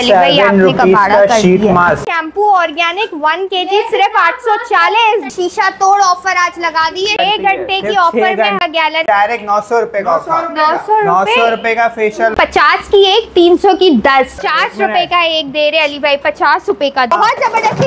Shampoo organic 1 kg सिर्फ 840। शीशा तोड़ ऑफर आज लगा दी है, 1 घंटे की ऑफर में गैलन डायरेक्ट 900 रुपए का, 900 रुपए का फेशियल, 50 की एक 300 की 10, 50 रुपए का एक दे रहे अली भाई, 50 रुपए का। बहुत जबरदस्त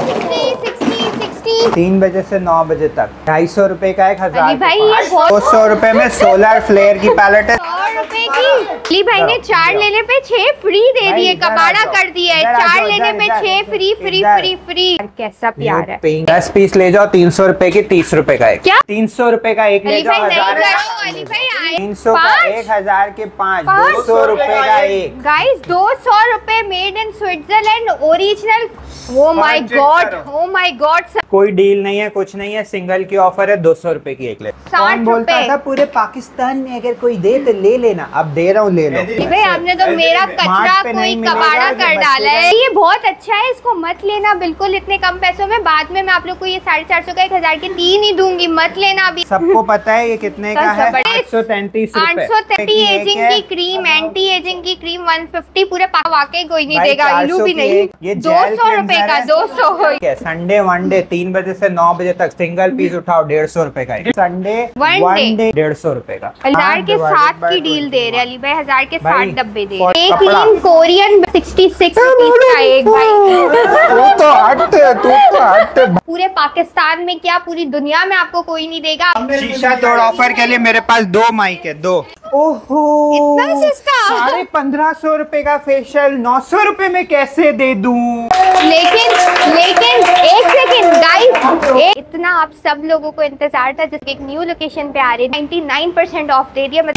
60 3 बजे से 9 बजे तक 250 रुपए का 1000 भाई, 200 रुपए में सोलर फ्लेयर की पैलेट है, 100 रुपए की। अली भाई ने 4 लेने पे 6 फ्री दे दिए, कबाड़ा कर दिया है, 4 लेने पे 6 फ्री फ्री फ्री फ्री। कैसा प्यार है। 10 पीस ले जाओ 300 रुपए की, 30 रुपए का एक, क्या 300 रुपए का एक ले जाओ, 300 का 1000 के 5, 200 रुपए का एक। गाइस 200 रुपए, made in Switzerland, original. Oh my God, oh my God. कोई डील नहीं है, कुछ नहीं है, सिंगल की ऑफर है, 200 रुपए की एक ले। कौन बोलता था पूरे पाकिस्तान में अगर कोई दे तो ले लेना, अब दे रहा हूँ, ले लो भाई। आपने तो मेरा कचरा कोई कबाड़ा कर डाला है। ये बहुत अच्छा है, इसको मत लेना बिल्कुल इतने कम पैसों में। बाद में मैं आप लोग को ये 450 का 1000 के 3 ही दूंगी, मत लेना अभी। सबको पता है ये कितने का है, 833 830 एजिंग की क्रीम, एंटी एजिंग की क्रीम 150, पूरे वाकई कोई नहीं देगा, इलू भी नहीं। ये 200 रुपए का, 200। संडे वनडे 3 बजे से 9 बजे तक सिंगल पीस उठाओ 150 रुपए का, संडे वन डे 150 रुपए का। 1000 के 7 की डील दे रहे अली भाई, 1000 के 7 डब्बे दे रहे। एक क्लीन कोरियन 66 रुपीज का एक भाई। तू तो हट। पूरे पाकिस्तान में क्या पूरी दुनिया में आपको कोई नहीं देगा। शीशा तोड़ ऑफर के लिए मेरे पास 2 माइक है, 2। ओहो, इतना सस्ता। 1550 रुपए का फेशियल 900 रुपए में कैसे दे दूं? लेकिन एक सेकंड गाइस, इतना आप सब लोगों को इंतजार था, जिसके एक न्यू लोकेशन पे आ रही है, 99% ऑफ दे दिया।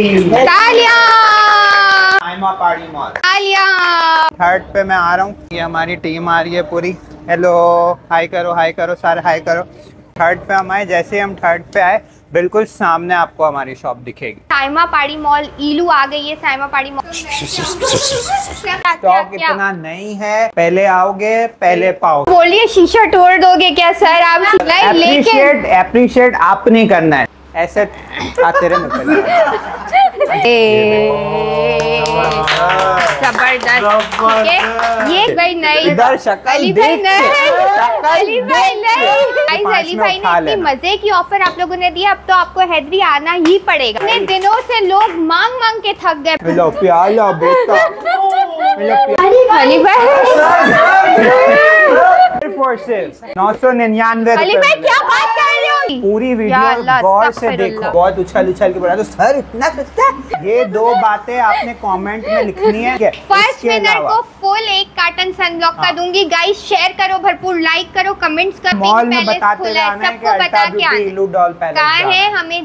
थर्ड पे मैं आ रहा हूँ, ये हमारी टीम आ रही है पूरी। हेलो, हाय करो सारे, हाय करो। थर्ड पे हम आए, जैसे हम थर्ड पे आए बिल्कुल सामने आपको हमारी शॉप दिखेगी। साइमा पाड़ी मॉल इलू आ गई है, साइमा पाड़ी मॉल। स्टॉक इतना नहीं है, पहले आओगे पहले पाओगे। बोलिए शीशा तोड़ दोगे क्या सर आप? एप्रिशिएट आपने करना है, ऐसे आते रहे। जबरदस्त, ये भाई नहीं, इधर शक्ल अली भाई ने इतनी मजे की ऑफर आप लोगों ने दी, अब तो आपको हैदरी आना ही पड़ेगा। इतने दिनों से लोग मांग के थक गए। प्याला बेटा, अली भाई 999। अली भाई क्या बात कर रहे हो? पूरी वीडियो गौर से देखो, बहुत उछल के बढ़ा दो सर, इतना सस्ता। ये 2 बातें आपने कमेंट में लिखनी है। फर्स्ट विनर को फुल 1 कार्टन सनब्लॉक का दूंगी। गाइस शेयर करो, भरपूर लाइक करो, कमेंट्स करो। मॉल में बताते रहना है, सबको बता के कहाँ है हमें।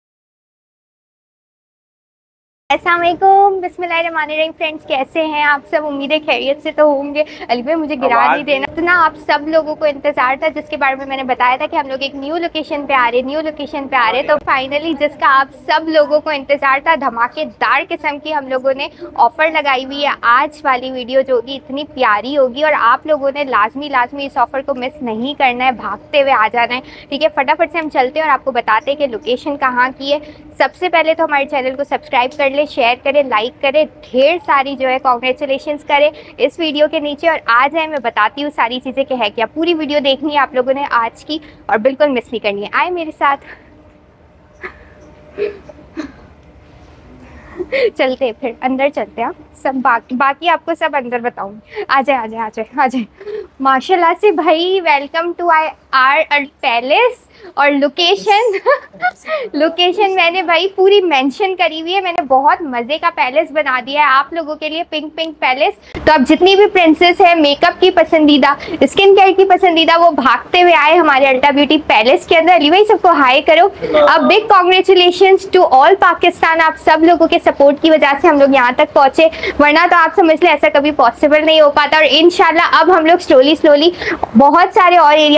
अस्सलामुअलैकुम, बिस्मिल्लाहिर्रहमानिर्रहीम। फ्रेंड्स कैसे हैं आप सब? उम्मीदें खैरियत से तो होंगे। अली भाई मुझे गिरा नहीं देना। इतना आप सब लोगों को इंतजार था, जिसके बारे में मैंने बताया था कि हम लोग एक न्यू लोकेशन पे आ रहे, तो फाइनली जिसका आप सब लोगों को इंतजार था, धमाकेदार किस्म की हम लोगों ने ऑफर लगाई हुई है। आज वाली वीडियो जो होगी इतनी प्यारी होगी, और आप लोगों ने लाजमी इस ऑफर को मिस नहीं करना है, भागते हुए आ जाना है। ठीक है, फटाफट से हम चलते हैं और आपको बताते हैं कि लोकेशन कहाँ की है। सबसे पहले तो हमारे चैनल को सब्सक्राइब कर ले, शेयर करें, लाइक करें, ढेर सारी जो है कॉन्ग्रेचुलेशंस करें इस वीडियो के नीचे। और आ जाए, मैं बताती हूँ सारी चीज़ें कि है क्या। पूरी वीडियो देखनी है आप लोगों ने आज की, और बिल्कुल मिस नहीं करनी है। आए मेरे साथ, चलते फिर अंदर चलते हैं। सब बाकी आपको सब अंदर बताऊंगी। आ जाए। माशाल्लाह से भाई, वेलकम टू आवर पैलेस। और लोकेशन मैंने भाई पूरी मेंशन करी हुई है। मैंने बहुत मजे का पैलेस बना दिया है आप लोगों के लिए, पिंक पैलेस। तो अब जितनी भी प्रिंसेस है, मेकअप की पसंदीदा, स्किन केयर की पसंदीदा, वो भागते हुए आए हमारे अल्टा ब्यूटी पैलेस के अंदर। अली भाई सबको हाई करो। अब big congratulations to all Pakistan. आप सब लोगों के सपोर्ट की वजह से हम लोग यहाँ तक पहुंचे, वरना तो आप समझ ले ऐसा कभी पॉसिबल नहीं हो पाता। और इंशाल्लाह अब हम लोग स्लोली बहुत सारे और एरियाज में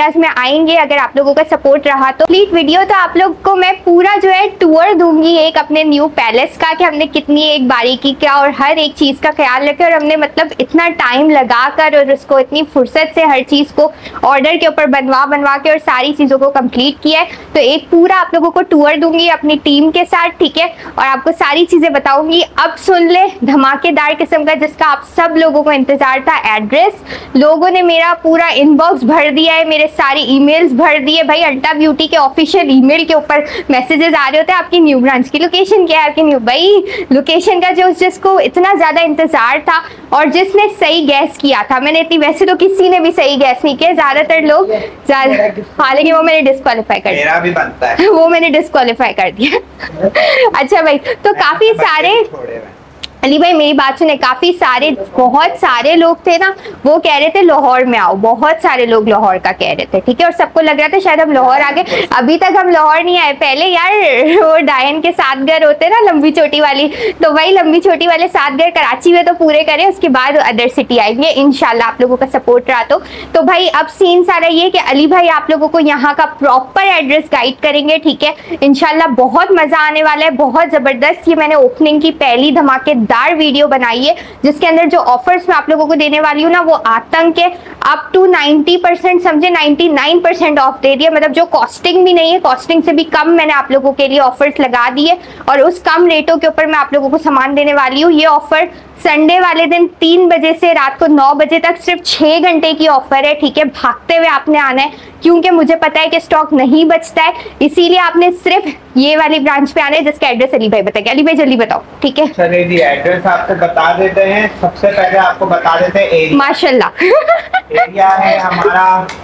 आएंगे अगर आप लोगों का सपोर्ट रहा तो। कंप्लीट वीडियो तो आप लोग को मैं पूरा जो है टूर दूंगी एक अपने न्यू पैलेस का, कि हमने कितनी एक बारीकी क्या और हर एक चीज का ख्याल रखे, और हमने मतलब इतना टाइम लगा कर और उसको इतनी फुर्सत से हर चीज को ऑर्डर के ऊपर बनवा के और सारी चीजों को कंप्लीट किया है। तो एक पूरा आप लोगों को टूर दूंगी अपनी टीम के साथ, ठीक है, और आपको सारी चीजें बताऊंगी। अब सुन ले धमाकेदार किस्म का जिसका आप सब लोगों को इंतजार था, एड्रेस। लोगों ने मेरा पूरा इनबॉक्स भर दिया है, मेरे सारी ईमेल्स भर दिए भाई। अल्टा ब्यूटी के ऑफिशियल ईमेल के ऊपर मैसेजेस आ रहे होते हैं, आपकी न्यू ब्रांच की लोकेशन क्या है, आपकी न्यू भाई लोकेशन का जो जिसको इतना ज्यादा इंतजार था और जिसने सही गैस किया था। मैंने इतनी, वैसे तो किसी ने भी सही गैस नहीं किया, ज्यादातर लोग, हालांकि वो मैंने डिस्क्वालीफाई कर दिया, भी बनता है वो मैंने डिस्क्वालीफाई कर दिया। अच्छा भाई, तो काफी सारे, अली भाई मेरी बात सुने, काफी सारे बहुत सारे लोग थे ना, वो कह रहे थे लाहौर में आओ, बहुत सारे लोग लाहौर का कह रहे थे, ठीक है, और सबको लग रहा था शायद हम लाहौर आ गए। अभी तक हम लाहौर नहीं आए। पहले यार वो डायन के 7 घर होते ना लंबी चोटी वाली, तो वही लंबी चोटी वाले 7 घर कराची में तो पूरे करें, उसके बाद अदर सिटी आएंगे इंशाल्लाह, आप लोगों का सपोर्ट रहा तो भाई अब सीन सारा ये कि अली भाई आप लोगों को यहाँ का प्रॉपर एड्रेस गाइड करेंगे, ठीक है, इंशाल्लाह बहुत मजा आने वाला है, बहुत जबरदस्त। ये मैंने ओपनिंग की पहली धमाकेदार वीडियो बनाई है जिसके अंदर जो ऑफर्स मैं आप लोगों को देने वाली हूँ ना, वो आतंक है। अप टू 90% समझे 99% ऑफ दे दिए, मतलब जो कॉस्टिंग भी नहीं है, कॉस्टिंग से भी कम मैंने आप लोगों के लिए ऑफर्स लगा दिए, और उस कम रेटों के ऊपर मैं आप लोगों को सामान देने वाली हूँ। ये ऑफर संडे वाले दिन 3 बजे से रात को 9 बजे तक सिर्फ 6 घंटे की ऑफर है, ठीक है, भागते हुए आपने आना है क्योंकि मुझे पता है कि स्टॉक नहीं बचता है, इसीलिए आपने सिर्फ ये वाली ब्रांच पे आना है जिसका एड्रेस अली भाई बताएंगे। अली भाई जल्दी बताओ, ठीक है। चलिए जी, एड्रेस आपको बता देते हैं। सबसे पहले आपको बता देते हैं एरिया। माशाल्लाह एरिया है हमारा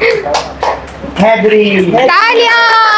हैदरी। तालियां।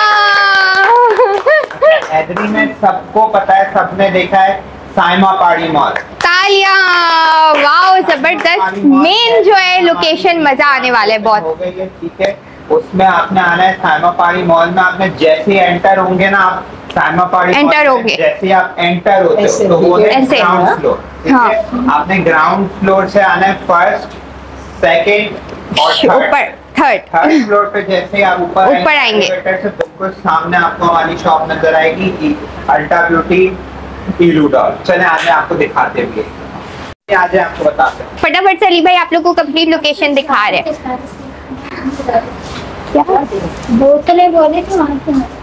हैदरी में सबको पता है, सबने देखा है, साइमा पाड़ी मॉल। तालियां, वाओ जबरदस्त। मेन जो है लोकेशन, मजा आने वाला है बहुत। हो गई है, ठीक है, उसमें आपने आना है साइमा पाड़ी मॉल में। आपने जैसे ही एंटर होंगे ना, आप साइमा पाड़ी एंटर होंगे, जैसे आप एंटर होते हो तो वो है ग्राउंड फ्लोर, ठीक है। आपने ग्राउंड फ्लोर से आना है, फर्स्ट, सेकंड और थर्ड फ्लोर पे। जैसे आप ऊपर आएंगे से बिल्कुल सामने आपको हमारी शॉप नजर आएगी, अल्टा ब्यूटी इलू डॉल। चले आज आपको दिखाते भी, आज आपको बताते हैं फटाफट से। अली भाई आप लोग को कंप्लीट लोकेशन दिखा रहे हैं। बोतलें बोले तो वहाँ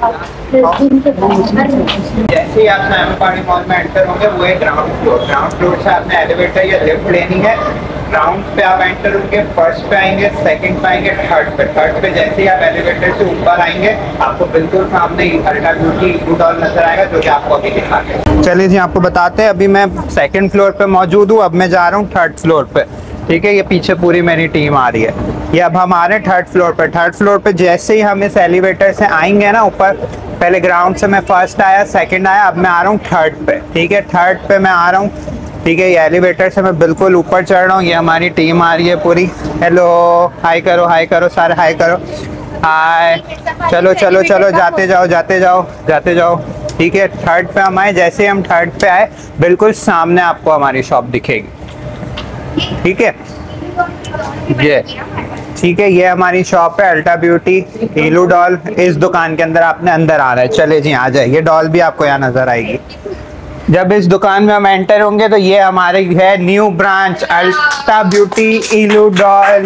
जैसे ही आप साइमा पाड़ी मॉल में एंटर होंगे, वो है ग्राउंड फ्लोर। ग्राउंड फ्लोर से आपने एलिवेटर या लिफ्ट लेनी है। ग्राउंड पे आप एंटर होंगे, फर्स्ट पे आएंगे, सेकंड पे आएंगे, थर्ड पे जैसे ही आप एलिवेटर से ऊपर आएंगे, आपको बिल्कुल सामने अल्टा ब्यूटी डॉल नजर आएगा, जो कि आपको अभी दिखाते हैं। चलिए जी, आपको बताते हैं। अभी मैं सेकंड फ्लोर पे मौजूद हूँ, अब मैं जा रहा हूँ थर्ड फ्लोर पे, ठीक है। ये पीछे पूरी मेरी टीम आ रही है। ये अब हम आ रहे हैं थर्ड फ्लोर पे। थर्ड फ्लोर पे जैसे ही हम इस एलिवेटर से आएंगे ना ऊपर, पहले ग्राउंड से मैं फर्स्ट आया, सेकंड आया, अब मैं आ रहा हूँ थर्ड पे, ठीक है। थर्ड पे मैं आ रहा हूँ, ठीक है। ये एलिवेटर से मैं बिल्कुल ऊपर चढ़ रहा हूँ। ये हमारी टीम आ रही है पूरी। हेलो, हाय करो सारे, हाय करो, हाय। चलो चलो चलो, जाते जाओ, ठीक है। थर्ड पे हम आए, जैसे हम थर्ड पे आए बिल्कुल सामने आपको हमारी शॉप दिखेगी, ठीक है। ये ठीक है, ये हमारी शॉप है अल्टा ब्यूटी इलू डॉल। इस दुकान के अंदर आपने अंदर आना है। चले जी, आ जाए। ये डॉल भी आपको यहाँ नजर आएगी। जब इस दुकान में हम एंटर होंगे तो ये हमारी है new branch Ulta Beauty Ilu Doll.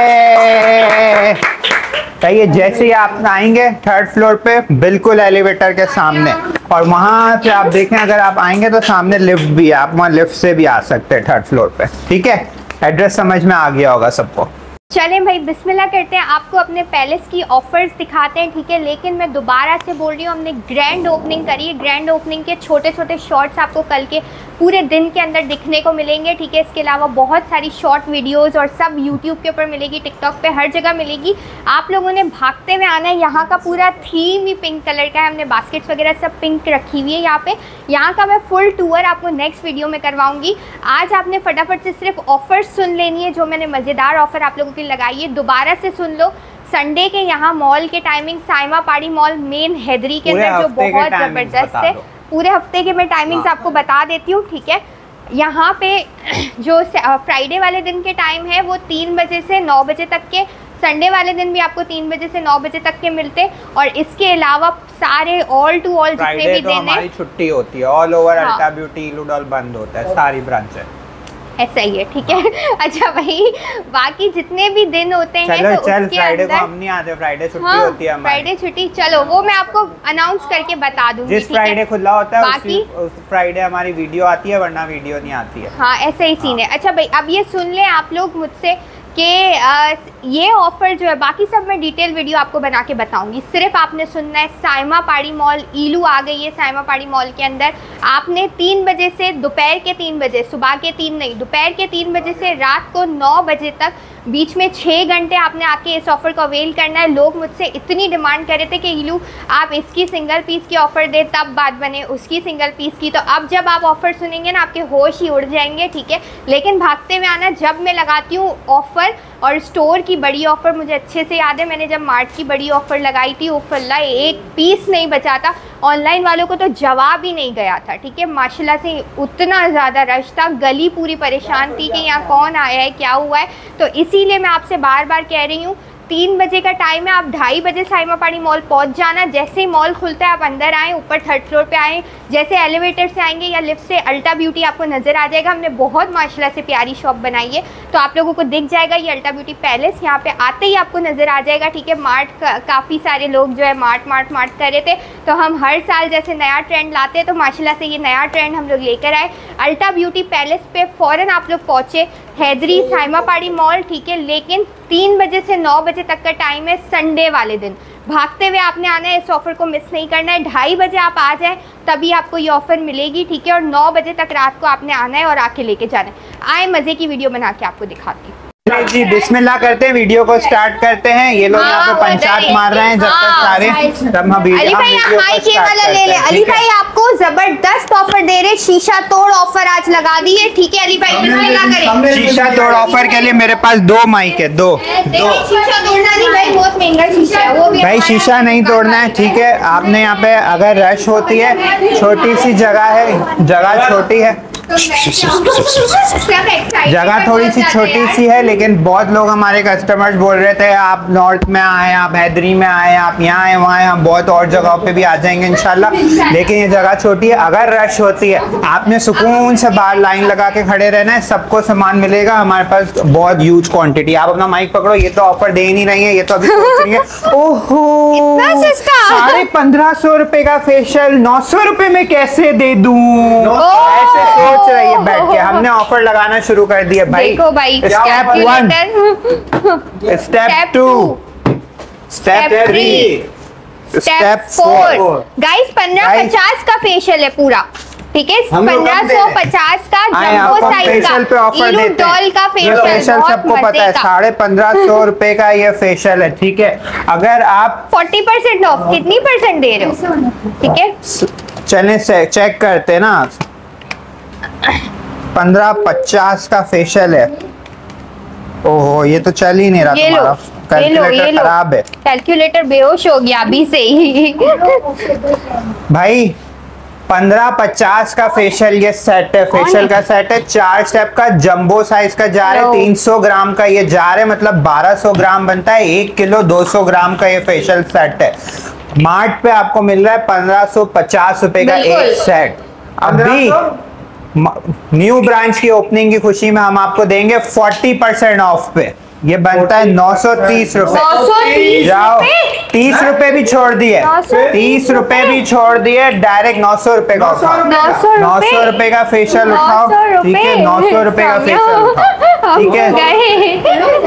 ये जैसे ही आप आएंगे थर्ड फ्लोर पे, बिल्कुल एलिवेटर के सामने, और वहां से आप देखें, अगर आप आएंगे तो सामने लिफ्ट भी है, आप वहां लिफ्ट से भी आ सकते हैं थर्ड फ्लोर पे, ठीक है। एड्रेस समझ में आ गया होगा सबको। चलें भाई बिस्मिल्लाह करते हैं, आपको अपने पैलेस की ऑफर्स दिखाते हैं, ठीक है। लेकिन मैं दोबारा से बोल रही हूँ, हमने ग्रैंड ओपनिंग करी है। ग्रैंड ओपनिंग के छोटे छोटे शॉर्ट्स आपको कल के पूरे दिन के अंदर दिखने को मिलेंगे, ठीक है। इसके अलावा बहुत सारी शॉर्ट वीडियोस और सब यूट्यूब के ऊपर मिलेगी, टिकटॉक पे हर जगह मिलेगी। आप लोगों ने भागते हुए आना है। यहाँ का पूरा थीम ही पिंक कलर का है, हमने बास्केट्स वगैरह सब पिंक रखी हुई है यहाँ पे। यहाँ का मैं फुल टूर आपको नेक्स्ट वीडियो में करवाऊँगी। आज आपने फटाफट से सिर्फ ऑफर्स सुन लेनी है, जो मैंने मज़ेदार ऑफर आप लोगों के लिए लगाई है, दोबारा से सुन लो। संडे के यहाँ मॉल के टाइमिंग, साइमा पाड़ी मॉल मेन हैदरी के अंदर, जो बहुत ज़बरदस्त है। पूरे हफ्ते के मैं टाइमिंग्स आपको बता देती हूँ, ठीक है। यहाँ पे जो फ्राइडे वाले दिन के टाइम है वो 3 बजे से 9 बजे तक के संडे वाले दिन भी आपको 3 बजे से 9 बजे तक के मिलते, और इसके अलावा सारे ऑल टू ऑल जितने भी दिन है हमारी छुट्टी होती है, all over Ulta Beauty Ilu Doll बंद होता है, सारी ब्रांच है ऐसा ही है, ठीक है। अच्छा भाई, बाकी जितने भी दिन होते हैं चलो तो चल, फ्राइडे को हम नहीं आते, फ्राइडे छुट्टी होती है हमारी। फ्राइडे छुट्टी, चलो वो मैं आपको अनाउंस करके बता दूंगी। जिस फ्राइडे खुला होता है बाकी उस फ्राइडे हमारी वीडियो आती है, वरना वीडियो नहीं आती है। हाँ ऐसा ही सीन है। अच्छा भाई, अब ये सुन लें आप लोग मुझसे कि ये ऑफ़र जो है, बाकी सब मैं डिटेल वीडियो आपको बना के बताऊंगी, सिर्फ आपने सुनना है। साइमा पाड़ी मॉल ईलू आ गई है। साइमा पाड़ी मॉल के अंदर आपने 3 बजे से दोपहर के 3 बजे, सुबह के 3 नहीं, दोपहर के 3 बजे से रात को 9 बजे तक, बीच में 6 घंटे आपने आके इस ऑफ़र को अवेल करना है। लोग मुझसे इतनी डिमांड कर रहे थे कि ईलू आप इसकी सिंगल पीस की ऑफ़र दे, तब बात बने उसकी सिंगल पीस की। तो अब जब आप ऑफ़र सुनेंगे ना, आपके होश ही उड़ जाएंगे, ठीक है। लेकिन भागते हुए आना, जब मैं लगाती हूँ ऑफ़र, और स्टोर की बड़ी ऑफ़र मुझे अच्छे से याद है, मैंने जब मार्ट की बड़ी ऑफ़र लगाई थी, उफ़ल्ला एक पीस नहीं बचा था। ऑनलाइन वालों को तो जवाब ही नहीं गया था, ठीक है। माशाल्लाह से उतना ज़्यादा रश था, गली पूरी परेशान थी कि यहाँ कौन आया है, क्या हुआ है। तो इसीलिए मैं आपसे बार बार कह रही हूँ, 3 बजे का टाइम है, आप 2:30 बजे साइमा पाड़ी मॉल पहुंच जाना। जैसे ही मॉल खुलता है आप अंदर आएँ, ऊपर 3rd फ्लोर पे आएँ, जैसे एलिवेटर से आएंगे या लिफ्ट से अल्टा ब्यूटी आपको नज़र आ जाएगा। हमने बहुत माशाल्लाह से प्यारी शॉप बनाई है, तो आप लोगों को दिख जाएगा ये अल्टा ब्यूटी पैलेस, यहाँ पे आते ही आपको नज़र आ जाएगा, ठीक है। मार्ट काफ़ी सारे लोग जो है मार्ट कर रहे थे, तो हम हर साल जैसे नया ट्रेंड लाते हैं, तो माशाल्लाह से ये नया ट्रेंड हम लोग लेकर आए। अल्टा ब्यूटी पैलेस पे फ़ौरन आप लोग पहुँचे, हैदरी साइमा पाड़ी मॉल, ठीक है। लेकिन 3 बजे से 9 बजे तक का टाइम है, संडे वाले दिन। भागते हुए आपने आना है, इस ऑफ़र को मिस नहीं करना है। 2:30 बजे आप आ जाएं, तभी आपको ये ऑफ़र मिलेगी, ठीक है। और 9 बजे तक रात को आपने आना है और आके लेके जाना है। आए मज़े की वीडियो बना के आपको दिखाती हूँ। जी बिस्मिल्लाह करते हैं, वीडियो को स्टार्ट करते हैं। ये लोग यहाँ पे पंचायत मार रहे हैं जब तक सारे, तब हम वीडियो को स्टार्ट करते हैं। अली भाई आपको जबरदस्त ऑफर दे रहे, शीशा तोड़ ऑफर आज लगा दी है, ठीक है अली भाई, बिस्मिल्लाह करें। शीशा तोड़ ऑफर के लिए मेरे पास 2 माइक है, 2 शीशा तोड़ना नहीं भाई, बहुत महंगा शीशा है वो भी भाई, शीशा नहीं तोड़ना है, ठीक है। आपने यहाँ पे अगर रश होती है, छोटी सी जगह है, जगह छोटी है, जगह थोड़ी सी छोटी सी है, लेकिन बहुत लोग हमारे कस्टमर्स बोल रहे थे आप नॉर्थ में आए, आप हैदरी में आए, आप यहाँ आए, वहाँ आए, हम बहुत और जगहों पे भी आ जाएंगे इंशाल्लाह। लेकिन ये जगह छोटी है, अगर रश होती है आपने सुकून से बाहर लाइन लगा के खड़े रहना है, सबको सामान मिलेगा। हमारे पास बहुत ह्यूज क्वांटिटी। आप अपना माइक पकड़ो, ये तो ऑफर दे ही नहीं रही है, ये तो अभी सोच रही है ओहो 1550 रुपए का फेशियल 900 रुपए में कैसे दे दूं, ऐसे सोच रही है बैठ के। हमने ऑफर लगाना शुरू कर दिया भाई। देखो भाई, step 1, step 2, step 3, step 4। Guys 1550 का फेशियल है पूरा, ठीक है। 1550 का जंबो साइज का इलू डॉल का फेशियल, सबको पता है 1550 रुपए का ये फेशियल है, ठीक है। अगर आप 40% ऑफ, कितनी परसेंट दे रहे हो, ठीक है। चलें चेक करते ना, 1550 का फेशियल है। ओहो, ये तो चल ही नहीं रहा, तुम्हारा कैलकुलेटर खराब है। कैलकुलेटर बेहोश हो गया अभी से ही भाई 1550 का फेशियल ये सेट है, फेशियल का सेट है, 4 स्टेप का, जंबो साइज का जार है, 300 ग्राम का ये जार है, मतलब 1200 ग्राम बनता है, 1 किलो 200 ग्राम का ये फेशियल सेट है। मार्ट पे आपको मिल रहा है 1550 रुपए का एक सेट। अभी न्यू ब्रांच की ओपनिंग की खुशी में हम आपको देंगे 40% ऑफ पे, ये बनता है 930 रुपए। जाओ 30 रुपए भी छोड़ दिए, 30 रुपए भी छोड़ दिए, डायरेक्ट 900 रुपए का उठाओ, 900 रुपए का फेशियल उठाओ, ठीक है। 900 रुपए का फेशियल उठाओ, ठीक है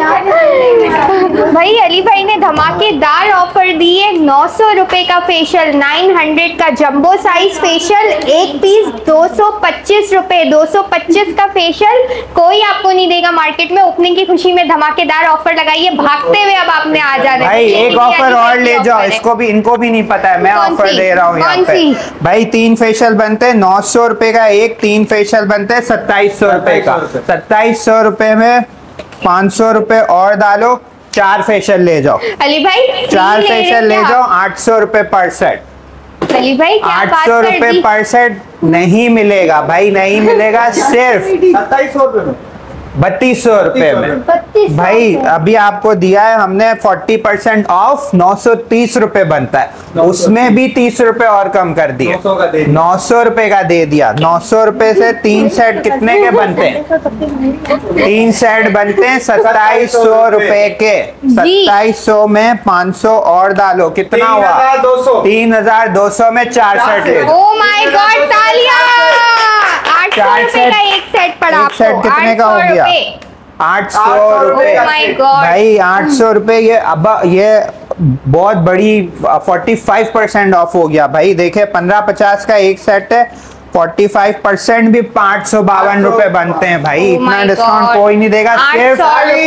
भाई। अली भाई ने धमाकेदार ऑफर दी है, 900 रुपए का फेशियल, 900 का जंबो साइज फेशियल, एक पीस 225 रुपए, 225 का फेशियल कोई आपको नहीं देगा मार्केट में। ओपनिंग की खुशी में धमाकेदार ऑफर लगाइए, भागते हुए अब आपने आ जाना है। भाई एक ऑफर और ले जाओ, इसको भी, इनको भी नहीं पता है, मैं ऑफर दे रहा हूँ यहाँ पे। भाई 3 फेशियल बनते हैं 900 रुपए का एक, 3 फेशियल बनते हैं 2700 रुपए का। 2700 रुपए में 500 रुपए और डालो, 4 फेशियल ले जाओ अली भाई, 4 फेशियल ले जाओ, 800 रुपए पर सेट। अली भाई 800 रुपए पर सेट नहीं मिलेगा भाई, नहीं मिलेगा, सिर्फ 2700 रुपए में 3200 रुपए में। 3200 भाई अभी आपको दिया है हमने 40% ऑफ, 930 रुपए बनता है, उसमें भी 30 रुपए और कम कर दिए, 900 रुपए का दे दिया। 900 रुपए से 3 सेट कितने के बनते हैं? 3 सेट बनते हैं 2700 रुपए के। 2700 में 500 और डालो, कितना हुआ? 3200 में 4 सेट ले लो। ओह माय गॉड, तालियां! 800 रुपए का एक सेट पड़ा आपको। सेट कितने का हो गया? 800 रुपए। भाई 800 रुपए, ये बहुत बड़ी 45% ऑफ हो गया भाई। देखे 1550 का एक सेट है, 45% भी 552 रुपए बनते हैं भाई। इतना डिस्काउंट कोई नहीं देगा, सिर्फ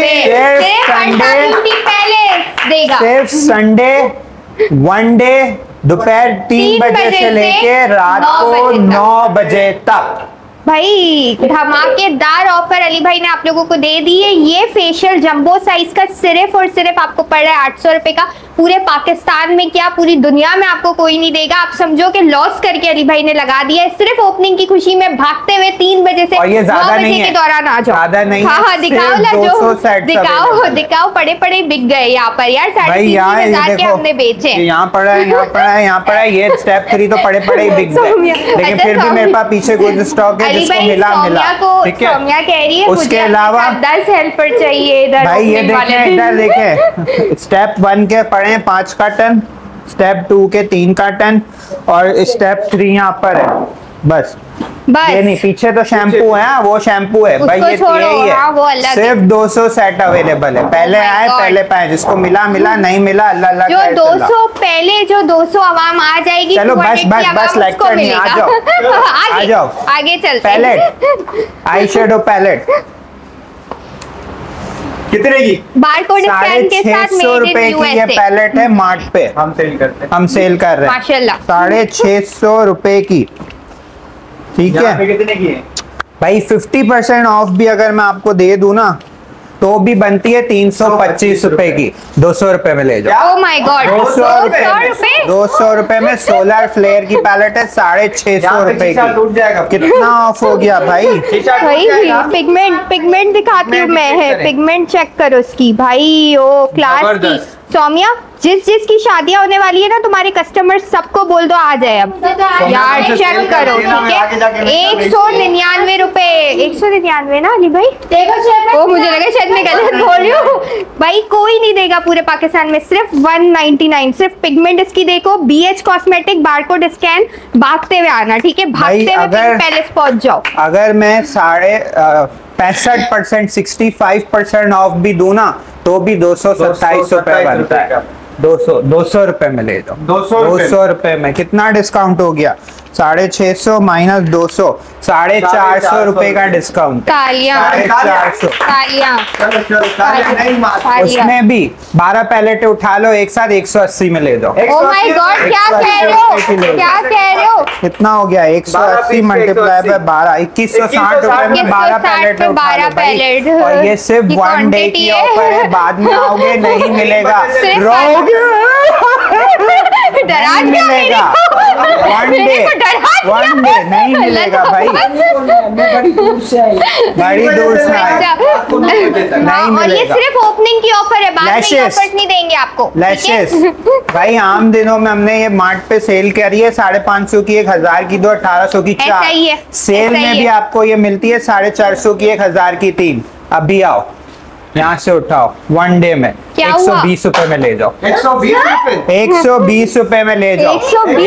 संडे 1 डे दोपहर 3 बजे से लेके रात को 9 बजे तक। भाई धमाकेदार ऑफर अली भाई ने आप लोगों को दे दी है। ये फेशियल जंबो साइज का सिर्फ और सिर्फ आपको पड़ रहा है 800 रुपए का। पूरे पाकिस्तान में क्या पूरी दुनिया में आपको कोई नहीं देगा। आप समझो कि लॉस करके अली भाई ने लगा दिया है। सिर्फ ओपनिंग की खुशी में भागते हुए 3 बजे से 9 बजे के दौरान आ जाओ। ज्यादा नहीं, हाँ दिखाओ ना, जो दिखाओ पड़े पड़े बिक गए यहाँ पर यार। 3,500 के हमने बेचे। यहाँ पड़ा है, यहाँ पड़ा है, यहाँ पड़ा है। ये स्टेप 3 तो पड़े पड़े ही बिक गए, लेकिन फिर भी मेरे पास पीछे कुछ स्टॉक है जिसको मिला। ठीक है, सौम्या कह रही है उसके अलावा 10 हेल्पर चाहिए इधर। भाई ये देखें, इधर देखें, स्टेप 1 के पड़े 5 कार्टन, स्टेप 2 के 3 कार्टन और स्टेप 3 यहाँ पर है। बस ये नहीं, पीछे तो शैम्पू है, वो शैम्पू है भाई, ये यही है। हाँ, सिर्फ 200 सेट अवेलेबल है। पहले आए पहले पाए, जिसको मिला मिला, नहीं मिला अल्लाह अल्लाह। जो 200 पहले जो 200 आवाम आ जाएगी। चलो बस लेक्चर नहीं, आ जाओ आ जाओ आगे चलते। पैलेट, आई शेडो पैलेट कितने की? बारकोड स्कैन के साथ 650 रुपए की ये पैलेट है। मार्ट पे हम सेल कर रहे हैं माशाल्लाह 650 रुपए की। ठीक है, कितने की है भाई? 50% ऑफ भी अगर मैं आपको दे दूं ना तो भी बनती है 325 रुपए की। 200 रुपए में ले जाओ। ओह माय गॉड, 200 रुपए में सोलर फ्लेयर की पैलेट है 650 रुपए की। कितना ऑफ हो गया भाई? भाई पिगमेंट दिखाती हूँ मैं, है पिगमेंट चेक करो उसकी भाई। ओ क्लास की सौम्या, जिसकी शादियां होने वाली है ना तुम्हारे कस्टमर, सबको बोल दो आ जाए अब यार। चेक करो, ठीक है। 199 रुपए, 199 ना अली भाई? देखो मुझे लगा शायद मैं गलत बोल रही हूँ। भाई कोई नहीं देगा पूरे पाकिस्तान में, सिर्फ 199। सिर्फ पिगमेंट इसकी देखो, BH कॉस्मेटिक, बारकोड स्कैन, भागते हुए आना, ठीक है? भागते हुए पैलेस पहुंच जाओ। अगर मैं 65% 65% ऑफ भी दूं ना तो भी 227 रुपए बनता है। 200 रुपए में ले जाओ। 200 रुपए में कितना डिस्काउंट हो गया? 650 माइनस 200, 450 रुपए का डिस्काउंट। तालियां 450। उसमें भी 12 पैलेट उठा लो एक साथ, 180 में ले जाओ। ओह माय गॉड, क्या कह रहे हो? कितना हो गया? 180 मल्टीप्लाई बाय 12, 2160 रुपए में 12 पैलेट। और ये सिर्फ 1 डे की ऑफर है, बाद में आओगे नहीं मिलेगा, रहोगे नहीं मिलेगा। 1 डे नहीं मिलेगा भाई, बड़ी दूर से आई, नहीं और ये मिलेगा। सिर्फ ओपनिंग की ऑफर है, बाद में ये ऑफर्स नहीं देंगे आपको। लैशेस भाई आम दिनों में हमने ये मार्ट पे सेल करी है, 550 की 1000 की 2, 1800 की 4। सेल में भी आपको ये मिलती है 450 की 1000 की 3। अभी आओ यहाँ से उठाओ, 1 डे में 120 रुपए में ले जाओ। 120 रुपए में ले जाओ।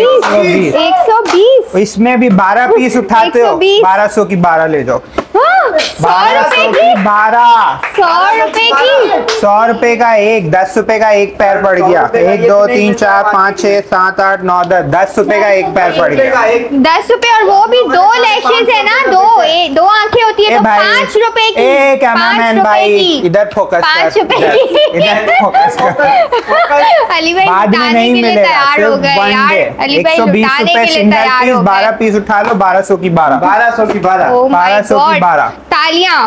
120। इसमें भी 12 पीस उठाते हो, 1200 की 12 ले जाओ। 1200 की 12, 100 रुपए का एक, 10 रुपए का एक पैर पड़ गया। 1 2 3 4 5 6 7 8 9 10, 10 रुपए का एक पैर पड़ गया। 10 रुपए, और वो भी 2 लैशेज है ना, 2 आंखें होती है तो 5 रुपए की। एक कैमरामैन भाई इधर फोकस कर, 5 रुपए की। इधर फोकस कर। अली भाई बाद में नहीं मिलेगा, तैयार हो गए यार। अली भाई 120 रुपए सिंगल पीस, 12 पीस उठा लो, 1200 की 12, 1200 की 12, 1200 की 12। तालियां।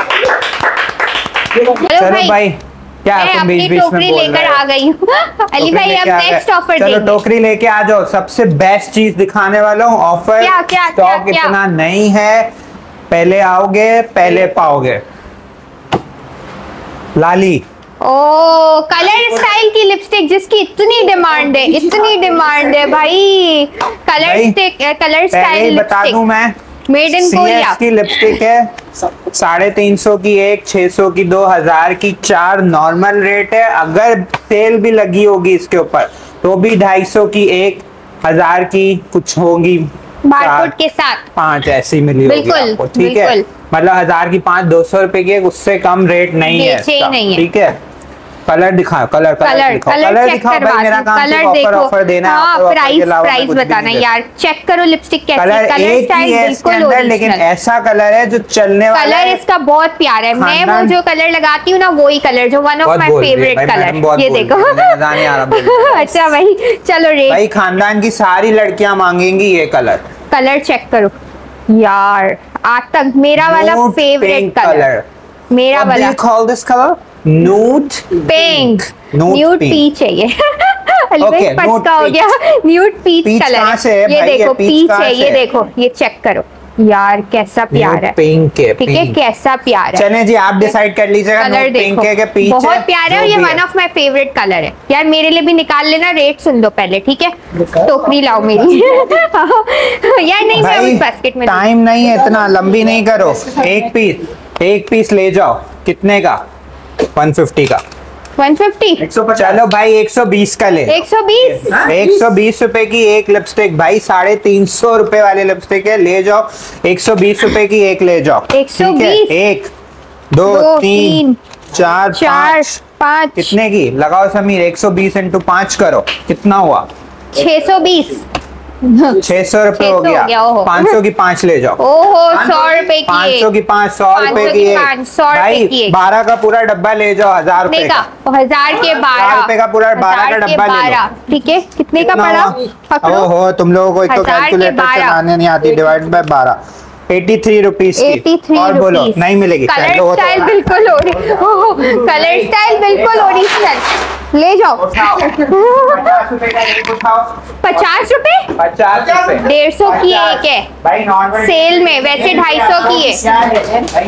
चलो भाई, क्या तुम बीच बीच में बोल लेकर आ गई हूँ। अली भाई अब नेक्स्ट ऑफर चलो टोकरी लेके आ जाओ। सबसे बेस्ट चीज दिखाने वाला हूँ, ऑफर स्टॉक इतना नहीं है, पहले आओगे पहले पाओगे। लाली। ओ कलर स्टाइल की लिपस्टिक जिसकी इतनी डिमांड है, इतनी डिमांड है भाई। कलर स्टाइल बता दूं मैं, मेड इन कोरिया की लिपस्टिक है। 350 की एक, 600 की 2, 1000 की 4 नॉर्मल रेट है। अगर सेल भी लगी होगी इसके ऊपर तो भी 250 की एक, 1000 की कुछ होगी बारकोड के साथ 5 ऐसी मिली होगी आपको, ठीक है। मतलब 1000 की 5, 200 रुपए की, उससे कम रेट नहीं है इसका, ठीक है। कलर दिखाओ, कलर दिखाओ भाई, मेरा काम सिर्फ ऑफर देना है। हाँ, प्राइस बताना यार। चेक करो लिपस्टिक कैसी, कलर स्टाइल बिल्कुल ओरिजिनल, लेकिन ऐसा कलर है जो चलने वाला है। कलर इसका बहुत प्यारा है। मैं वो जो कलर लगाती हूँ ना, वही कलर जो one of my favourite colour, ये देखो। अच्छा भाई चलो रेट। भाई खानदान की सारी लड़कियां मांगेंगी ये कलर चेक करो यार। आज तक मेरा वाला फेवरेट कलर, मेरा वाला। call this color? Nude pink, nude peach है ये। Okay, पक्का हो गया, न्यूड पीच कलर है। ये देखो पीच है, ये देखो, ये चेक करो यार कैसा प्यारा है, पिंक है, ठीक है, कैसा प्यारा है। चने जी आप डिसाइड कर लीजिएगा, कलर पिंक है कि पीच है। बहुत प्यारा है, ये one of my favourite colour है यार। मेरे लिए भी निकाल लेना, रेट सुन लो पहले, ठीक है। टोकरी लाओ मेरी। यार नहीं, मैं उस बास्केट में। टाइम नहीं है इतना, लंबी नहीं करो। एक पीस ले जाओ। कितने का? 150 का। 150। चलो भाई 120 का ले। 120 120 रुपए की एक लिपस्टिक भाई, 350 रुपए वाली लिपस्टिक है, ले जाओ। 120 रुपए की एक ले जाओ। 120। 1 2 3 4 5। कितने की लगाओ समीर? 120 इंटू 5 करो, कितना हुआ? 620। 600 रुपए हो गया। 500 की 5 ले जाओ। ओहो 100 रुपए की 500 की 5, 100 रुपए की भाई। 12 का पूरा डब्बा ले जाओ, 1000 रुपए का। 1000 के 12 रुपए का पूरा 12 का डब्बा ले लो, ठीक है। कितने का पड़ा? ओहो तुम लोगों को एक तो कैलकुलेटर चलाने नहीं आती। डिवाइड बाय 12, 83 रुपीज की। 83 और बोलो नहीं मिलेगी। कलर स्टाइल बिल्कुल कलर स्टाइल बिल्कुल ओरिजिनल, ले जाओ। 50 रुपए का एक उठाओ। 50 रुपए? 50 रुपए 150 की एक है भाई, नॉर्मल सेल में, वैसे 250 की है।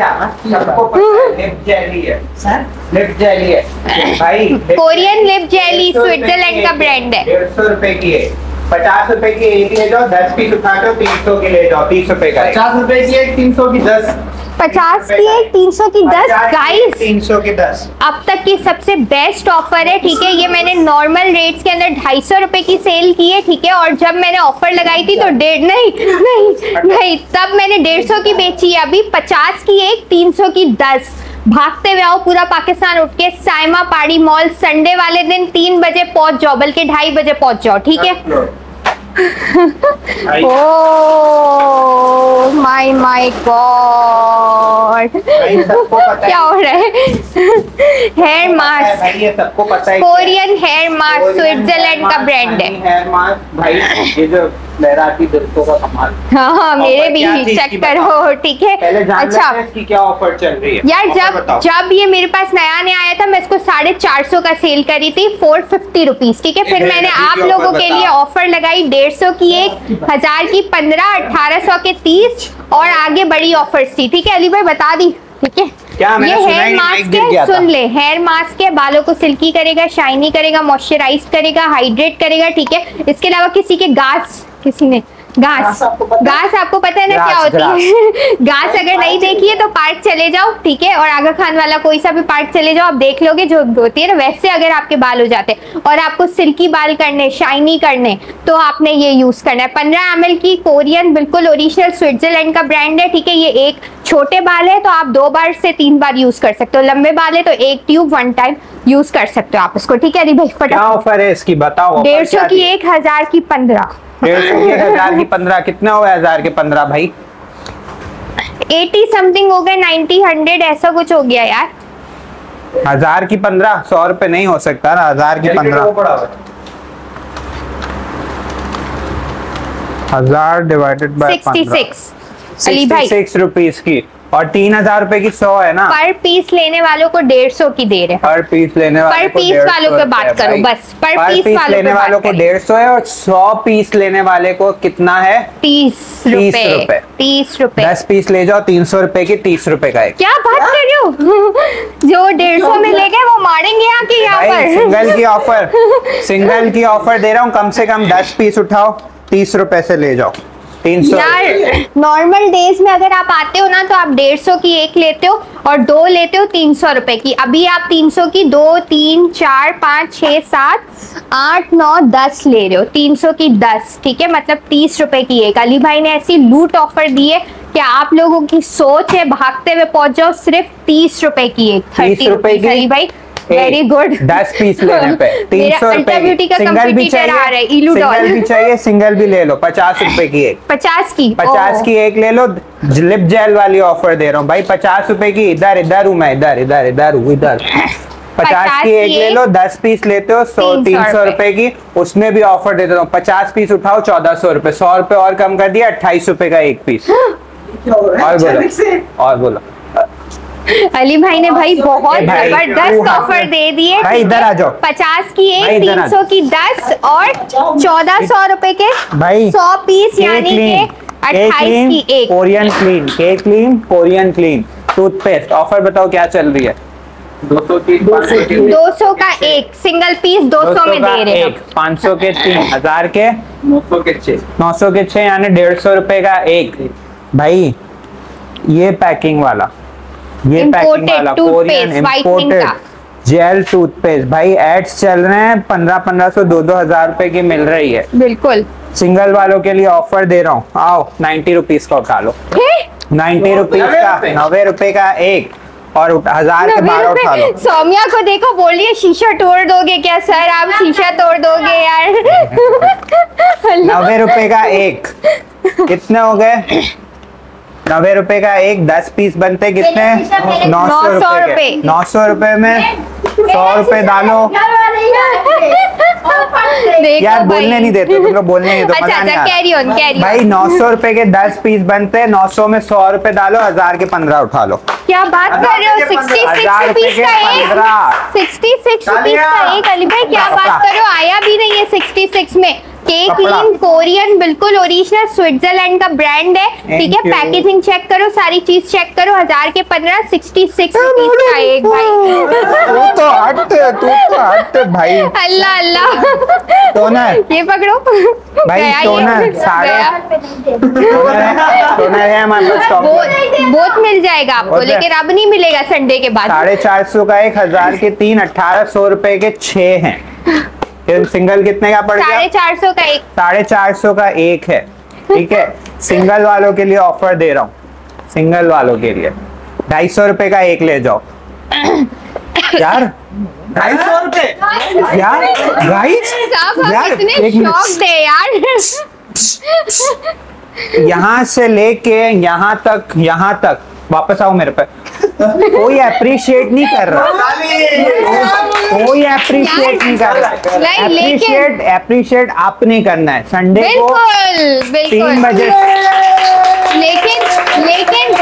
लिप जेली है, लिप जेली है भाई, कोरियन लिप जेली, स्विट्जरलैंड का ब्रांड है। 150 रुपए की है। 50 रुपए की एक ले जाओ, 10 पीस उठा दो, 300 की ले जाओ। 30 रुपए का 50 रुपए की एक, 300 की 10। 50 की एक, 300 की 10 गाइस, 300 की 10 अब तक की सबसे बेस्ट ऑफर है, ठीक है। ये मैंने नॉर्मल रेट्स के अंदर 250 रुपए की सेल की है, ठीक है। और जब मैंने ऑफर लगाई थी तो नहीं तब मैंने 150 की बेची है। अभी 50 की एक, 300 की 10। भागते हुए आओ पूरा पाकिस्तान उठ के साइमा पाड़ी मॉल, संडे वाले दिन 3 बजे पहुंच जाओ, बल्कि 2:30 बजे पहुंच जाओ, ठीक है। ओह माय गॉड, क्या हो रहा है? हेयर मास्क भाई, ये सबको पता है। कोरियन हेयर मास्क, स्विट्जरलैंड का ब्रांड है। हेयर मास्क भाई, ये जो लहराती दोस्तों का कमाल। हाँ मेरे भी चेक करो, ठीक है। अच्छा इसकी क्या ऑफर चल रही है यार? जब ये मेरे पास नया आया था, मैं इसको 450 का सेल करी थी, 450 रुपीज, ठीक है। फिर मैंने आप लोगों के लिए ऑफर लगाई 150 की एक, 1000 की 15, 1800 के 30 और आगे बड़ी ऑफर्स थी, ठीक है। अली भाई बता दी, ठीक है। ये हेयर मास्क है, सुन ले, हेयर मास्क है, बालों को सिल्की करेगा, शाइनी करेगा, मॉइस्चराइज करेगा, हाइड्रेट करेगा, ठीक है। इसके अलावा किसी के घास आपको पता है ना क्या होती है? घास अगर नहीं देखी है तो पार्क चले जाओ, ठीक है। और आगा खान वाला कोई सा भी पार्क चले जाओ, आप देख लोगे जो होती है ना, वैसे अगर आपके बाल हो जाते हैं और आपको सिल्की बाल करने, शाइनी करने, तो आपने ये यूज करना है। 15 ml की कोरियन बिल्कुल ओरिजिनल स्विट्जरलैंड का ब्रांड है, ठीक है। ये एक छोटे बाल है तो आप 2 बार से 3 बार यूज कर सकते हो, लंबे बाल है तो एक ट्यूब 1 टाइम यूज कर सकते हो आप इसको, ठीक है। अरे भाई फटाफट, क्या ऑफर है इसकी बताओ। 150 की एक, 1000 की 15। 150 की 1000 की 15, कितना हुआ 1000 के 15 भाई? 80 समथिंग हो गए, 90 100 ऐसा कुछ हो गया यार। 1000 की 15, 100 रुपए नहीं हो सकता ना। 1000 की 15, 1000 डिवाइडेड बाय 66 अली भाई, 66 रुपीस की। और 3000 रुपए की 100 है ना। पर पीस लेने वालों को 150 की दे रहे हैं। पर पीस लेने वालों पर पीस वालों पे बात करो बस। पर पीस लेने वालों को 150 है और 100 पीस लेने वाले को कितना है? 30 रुपए। 30 रुपए 10 पीस ले जाओ 300 रुपए की, 30 रुपए का एक। क्या बात कर रहे हो? जो 150 में ले गए वो मारेंगे यहाँ की यहाँ पर। सिंगल की ऑफर, सिंगल की ऑफर दे रहा हूँ, कम से कम 10 पीस उठाओ, 30 रुपए से ले जाओ। 300 यार नॉर्मल डेज में अगर आप आते हो ना तो आप 150 की एक लेते हो और 2 लेते हो 300 रुपए की। अभी आप 300 की 2 3 4 5 6 7 8 9 10 ले रहे हो, 300 की 10, ठीक है, मतलब 30 रुपए की एक। अली भाई ने ऐसी लूट ऑफर दी है कि आप लोगों की सोच है भागते हुए पहुंच जाओ सिर्फ 30 रुपए की एक। 30 रुपए की अली भाई, वेरी गुड। 10 पीस लेने पे 300 रुपए की। सिंगल भी चाहिए, सिंगल भी चाहिए, सिंगल भी ले लो, 50 रुपए की एक। 50 की एक ले लो। लिप जेल वाली ऑफर दे रहा हूँ भाई, 50 रुपए की। इधर हूँ मैं, इधर हूँ 50 की एक ले लो, 10 पीस लेते हो 300 रुपए की, उसमें भी ऑफर दे देता हूँ। 50 पीस उठाओ 1400 रुपए, 100 रुपए और कम कर दिया, 28 रुपए का एक पीस। और बोलो अली भाई ने भाई बहुत जबरदस्त ऑफर दे दिए। भाई इधर आ जाओ। 50 की एक, 300 की 10 और 1400 रुपए के भाई 100 पीस, यानी के 28 की एक। कोरियन क्लीन टूथपेस्ट ऑफर बताओ क्या चल रही है? 200 का एक सिंगल पीस 200 में दे रहे हैं। 500 के 3, 1000 के 900 के 6, यानी 150 रुपए का एक। भाई ये पैकिंग वाला, ये पैकिंग वाला कोरियन इंपोर्टेड जेल टूथपेस्ट, भाई एड्स चल रहे हैं, 1500 2000 रुपए की मिल रही है। बिल्कुल सिंगल वालों के लिए ऑफर दे रहा हूँ, आओ 90 रुपीज का उठा लो। 90 रुपीज का, 90 रुपए का एक, और 1000 के 12 उठा लो। सौम्या को देखो, बोल रही है शीशा तोड़ दोगे क्या सर? आप शीशा तोड़ दोगे यार। 90 रुपए का एक, कितने हो गए? 90 रुपए का एक, 10 पीस बनते कितने? 900 रुपए। 900 रुपए में 100 रुपए डालो। यार बोलने नहीं देते तुम लोग, बोलने नहीं दो। अच्छा कैरी ऑन। भाई 900 रुपए के 10 पीस बनते, 900 में 100 रुपए डालो, 1000 के 15 उठा लो। क्या बात कर रहे हो? 66 रुपीस का एक, 66 रुपीस का एक। अली भाई क्या बात कर रहे हो? आया भी नहीं है 66 में। केक क्लीन कोरियन, बिल्कुल ओरिजिनल स्विट्जरलैंड का ब्रांड है, ठीक है। पैकेजिंग चेक करो, सारी चीज चेक करो। 1000 के 15, 66 रुपीस का एक भाई। तू तो हट भाई। अल्लाह अल्लाह। टोनर ये पकड़ो भाई, टोनर है हमारे पास स्टॉक में। बहुत मिल जाएगा आपको, लेकिन अब नहीं मिलेगा संडे के बाद। 450 का एक, 1000 के 3, 1800 रुपए के 6 हैं। सिंगल कितने का पड़ गया? 450 का एक। 450 का एक है, ठीक है। सिंगल वालों के लिए ऑफर दे रहा हूँ, सिंगल वालों के लिए 250 रुपए का एक ले जाओ। यार 250 रुपए यार, गाइस यार इतने शौक दे यार। यहाँ से लेके यहाँ तक वापस आओ मेरे पे। कोई अप्रिशिएट नहीं कर रहा, कोई अप्रिशिएट नहीं कर रहा। अप्रिशिएट आपने करना है संडे को 3 बजे। लेकिन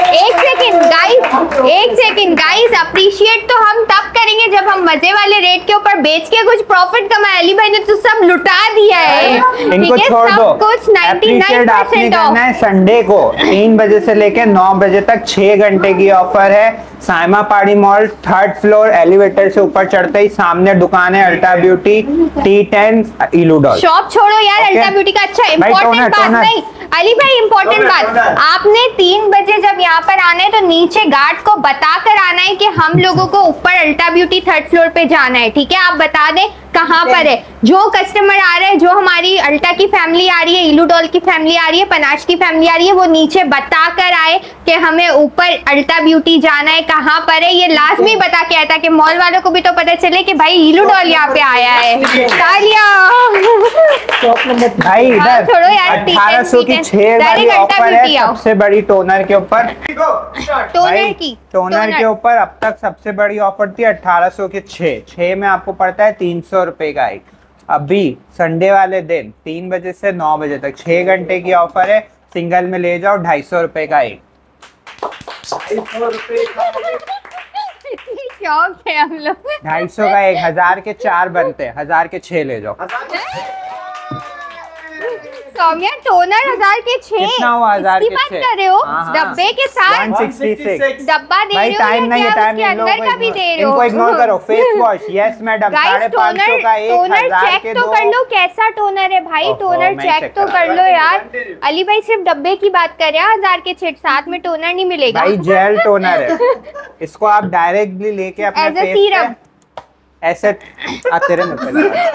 एक सेकंड गाइस, अप्रिशिएट तो हम तब करेंगे जब हम मजे वाले रेट के ऊपर बेच के कुछ प्रॉफिट कमाए। अली भाई ने तो सब लुटा दिया है, इनको छोड़ दो। कुछ अप्रिशिएट आपने करना है संडे को 3 बजे से लेकर 9 बजे तक, 6 घंटे की ऑफर है। साइमा पाड़ी मॉल 3rd फ्लोर, एलिवेटर से ऊपर चढ़ते ही सामने दुकान है अल्टा ब्यूटी, T10 इलूडॉल। शॉप छोड़ो यार, अल्टा ब्यूटी का। अच्छा इम्पोर्टेंट बात नहीं अली भाई, इम्पोर्टेंट बात, आपने 3 बजे जब यहाँ पर आना है तो नीचे गार्ड को बता कर आना है कि हम लोगों को ऊपर अल्टा ब्यूटी 3rd फ्लोर पे जाना है, ठीक है। आप बता दें कहाँ पर है। जो कस्टमर आ रहे हैं, जो हमारी अल्टा की फैमिली आ रही है, इलूडॉल की फैमिली आ रही है, पनाश की फैमिली आ रही है, वो नीचे बता कर आए कि हमें ऊपर अल्टा ब्यूटी जाना है, कहाँ पर है। ये लाजमी बता के आया ताकि मॉल वालों को भी तो पता चले कि भाई इलूडॉल यहाँ पे आया है। भाई इधर छोड़ो यार, 1800 की 6 वाली ऑफर है सबसे बड़ी टोनर के ऊपर। टोनर के ऊपर अब तक सबसे बड़ी ऑफर थी 1800 के 6 में आपको पड़ता है 300 रुपए का एक। अभी संडे वाले दिन 3 बजे से 9 बजे तक 6 घंटे की ऑफर है। सिंगल में ले जाओ 250 रुपए का एक। इतनी शौक है हम लोग। 250 का 1000 के 4 बनते हैं, 1000 के 6 ले जाओ। सौम्या टोनर 1000 के 6 कितना हुआ? 1000 के 6 बात कर रहे हो? डब्बे के साथ 166 डब्बा दे भाई रहे हो टाइम नहीं है, टाइम नहीं, अंदर का भी दे रहे हो? इनको इग्नोर करो। Face wash yes madam, guys 550 का 1, टोनर 1000 चेक के तो 2। कर लो कैसा टोनर है भाई। टोनर मैं चेक check तो कर कर लो यार। अली भाई सिर्फ डब्बे की बात कर रहे हैं, 1000 के 6 साथ में टोनर नहीं मिलेगा भाई जेल टोनर है, इसको आप डायरेक्टली लेके अपने एज अ फेस सीरम। पे ऐसे तेरे मुंह पे लगा।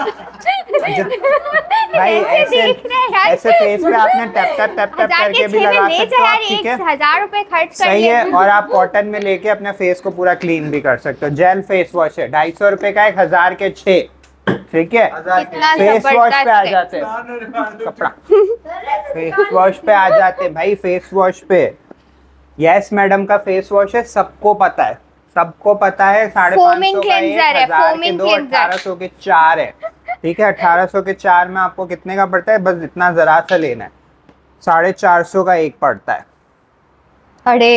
भाई ऐसे फेस पे आपने टैप टैप टैप टैप 1000 करके के भी 6 लगा में ले सकते जा हो यार, आप, ठीक है 1000 रुपए खर्च कर सही है। ले। और आप कॉटन में लेके अपने फेस को पूरा क्लीन भी कर सकते हो। जेल फेस वॉश है 250 रुपए का 1000 के 6, ठीक है। कितना फेस वॉश पे आ जबरदस्त है। जाते हैं, कपड़ा फेस वॉश पे आ जाते हैं भाई। फेस वॉश पे यस मैडम का फेस वॉश है, सबको पता है, सबको पता है। 550 का 1, 1000 के 2, 1800 के 4 है, ठीक है। 1800 के 4 में आपको कितने का पड़ता है? बस इतना जरा सा लेना है, 450 का 1 पड़ता है। अरे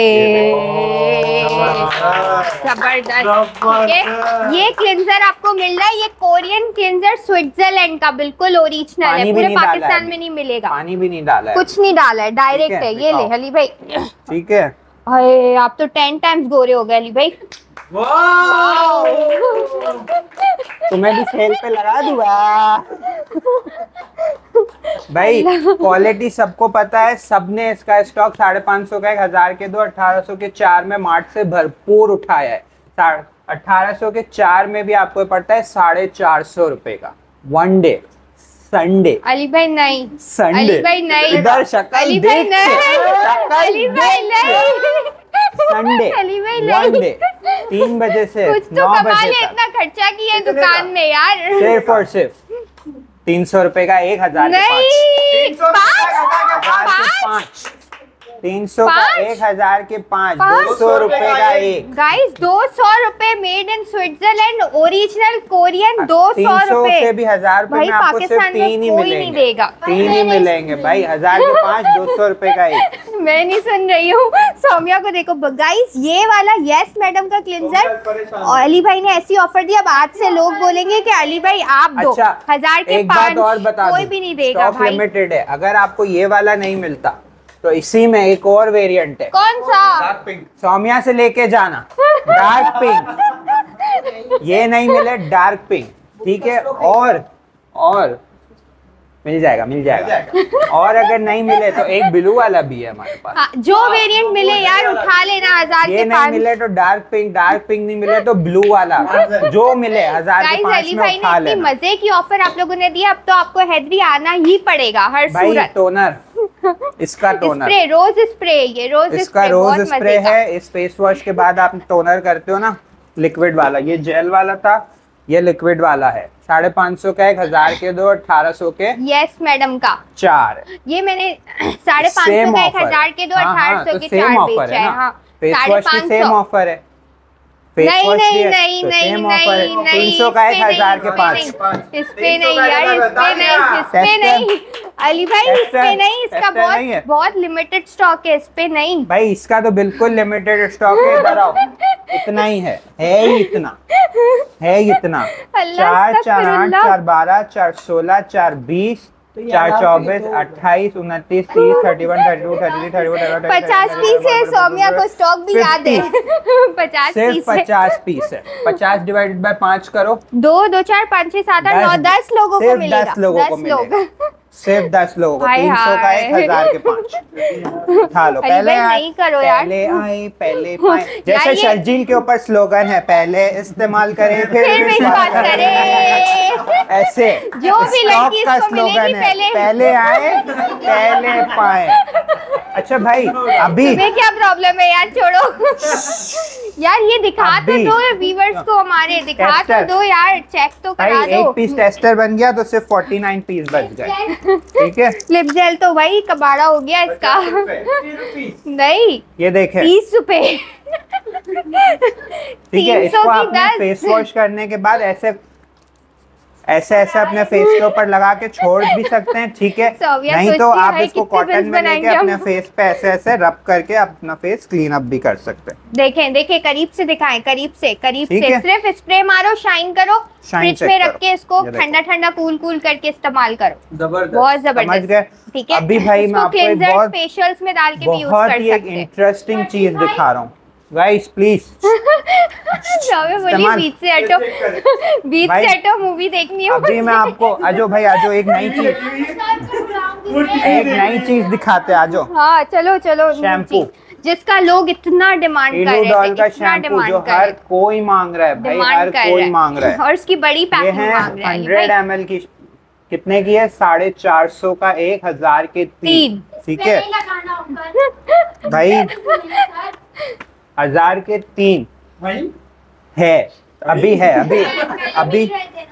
जबरदस्त, ठीक है। ये क्लिंजर आपको मिल रहा है, ये कोरियन क्लिंजर स्विट्जरलैंड का बिल्कुल ओरिजिनल है, पानी भी पूरे नहीं डाला पाकिस्तान है, में नहीं मिलेगा, पानी भी नहीं डाला है, कुछ नहीं डाला है, डायरेक्ट ठीक है, है। ये ले दिखाओ। अली भाई। ठीक है। अरे आप तो 10 टाइम्स गोरे हो गए अली भाई। तुम्हें भी सेल पे लगा दूंगा भाई। क्वालिटी सबको पता है, सबने इसका स्टॉक 550 का 1000 के 2, 1800 के 4 में मार्ट से भरपूर उठाया है। 1800 के 4 में भी आपको पड़ता है 450 रुपए का, वन डे संडे। अली भाई नहीं, संडे अली भाई नहीं, इधर शक्ल अली भाई देख नहीं, शक्ल अली भाई देख नहीं, संडे अली भाई वन नहीं। डे 3 बजे से कुछ तो 9 कमा बजे ले, तक इतना खर्चा किया है दुकान में यार। सिर्फ और सिर्फ 300 रुपए का 1000 के 5, नहीं 5 300 का 1000 के 5, 200 रुपए का 1। गाइस 200 रुपए, made in Switzerland, original Korean, 200 300 रुपए। से भी 1000 रुपए भाई में आपको सिर्फ पाकिस्तान में 3 ही कोई नहीं मिलेंगे, देगा। 3 ही मिलेंगे भाई। 1000 के 5, 200 रुपए का 1। मैं नहीं सुन रही हूँ, सौम्या को देखो। गाइस ये वाला यस मैडम का क्लिंजर और अली भाई ने ऐसी ऑफर दी, अब आज से लोग बोलेंगे कि अली भाई आप दो। अच्छा 1000 के एक बात 5 और बता कोई दूं, भी नहीं देगा स्टॉक भाई। लिमिटेड है। अगर आपको ये वाला नहीं मिलता तो इसी में एक और वेरिएंट है। कौन सा? सौम्या से लेके जाना, डार्क पिंक। ये नहीं मिले डार्क पिंक, ठीक है। और मिल जाएगा। और अगर नहीं मिले तो एक ब्लू वाला भी है हमारे पास। हाँ, जो वेरिएंट मिले यार उठा लेना। 1000 ये के नहीं 5 मिले तो डार्क पिंक नहीं मिले तो ब्लू वाला, जो मिले 1000 के गाइस 5 अली में भाई उठा ने इतनी लेना। मजे की ऑफर आप लोगों ने दी, अब तो आपको हैदरी आना ही पड़ेगा हर भाई सूरत। टोनर, इसका टोनर स्प्रे, रोज स्प्रे, ये रोज इसका स्प्रे रोज बहुत स्प्रे मजे का। है। इस फेस वॉश के बाद आप टोनर करते हो ना, लिक्विड वाला, ये जेल वाला था, ये लिक्विड वाला है। 550 का 1000 के 2, 1800 के यस मैडम का 4। ये मैंने 550 का 1000 के 2, 1800 के 4 बेचा है। हाँ, फेस वॉश की सेम 550। ऑफर है। फेस नहीं वॉश की नहीं है, नहीं तो नहीं सेम ऑफर है। नहीं 300 का 1000 के 5। इस पे नहीं यार, इस पे नहीं, इस पे नहीं अली भाई, इस पे नहीं, इसका बहुत लिमिटेड स्टॉक है, इस पे नहीं भाई। इसका तो बिल्कुल लिमिटेड स्टॉक है, इधर आओ। इतना ही है ही इतना, है इतना। 4 4 8 4 12 4 16 4 20 4 24 28 29 30 31 32 33 34 50 पीस है। सौम्या को स्टॉक भी याद है। 50 सिर्फ पीस है। 50 पीस है। 50 डिवाइडेड बाय 5 करो, 2 2 4 5 6 7 8 9 10 लोगों को मिलेगा। 10 लोगों को 10 लोग। मिलेगा, सिर्फ 10 लोगों को। हाय 300 का हाय। 1000 के 5 उठा लो। अली पहले भाई नहीं करो यार। पहले आए पहले पाए, जैसे ये- शर्जील के ऊपर स्लोगन है, पहले इस्तेमाल करें फिर विश्वास करें। ऐसे जो भी स्टॉक लड़की का इसको स्लोगन मिलेगी है, पहले आए पहले पाए। अच्छा भाई अभी तुम्हें क्या प्रॉब्लम है यार, छोड़ो यार। ये दिखा तो अभी- दो व्यूअर्स को, हमारे दिखा तो टेस्टर। दो यार, चेक तो भाई करा एक दो। पीस टेस्टर बन गया तो सिर्फ 49 पीस बच गए, ठीक है। लिप जेल तो भाई कबाड़ा हो गया इसका। नहीं ये देखें, 30 रुपए। ठीक है। 300 इसको की आपने 10। फेस वॉश करने के बाद ऐसे ऐसे ऐसे अपने फेस के ऊपर लगा के छोड़ भी सकते हैं, ठीक है। नहीं तो आप इसको कॉटन में लेके अपने फेस पे ऐसे ऐसे रब करके अपना फेस क्लीन अप भी कर सकते हैं। देखें देखें, करीब से दिखाएं, करीब से सिर्फ स्प्रे मारो, शाइन करो, फ्रिज में रख के इसको ठंडा ठंडा कूल करके इस्तेमाल करो। बहुत जबरदस्त, ठीक है। अभी भाई मैं आपको एक बहुत फेशियल्स में डाल के भी यूज कर सकते हैं। इंटरेस्टिंग चीज दिखा रहा हूँ गाइस, प्लीज। बोलिए बीच से हटो, बीच से हटो, मूवी देखनी है। अभी मैं आपको आजो भाई आजो एक नई चीज दिखाते हैं, आजो। हाँ चलो चलो। शैम्पू जिसका लोग इतना डिमांड कर रहे हैं, का शैम्पू जो हर कोई मांग रहा है भाई, हर कोई मांग रहा है। और उसकी बड़ी पैकिंग मांग रहा है। 100 ml की कितने की है? 450 का 1000 के 3, ठीक है भाई। 1000 के 3 है, अभी है, अभी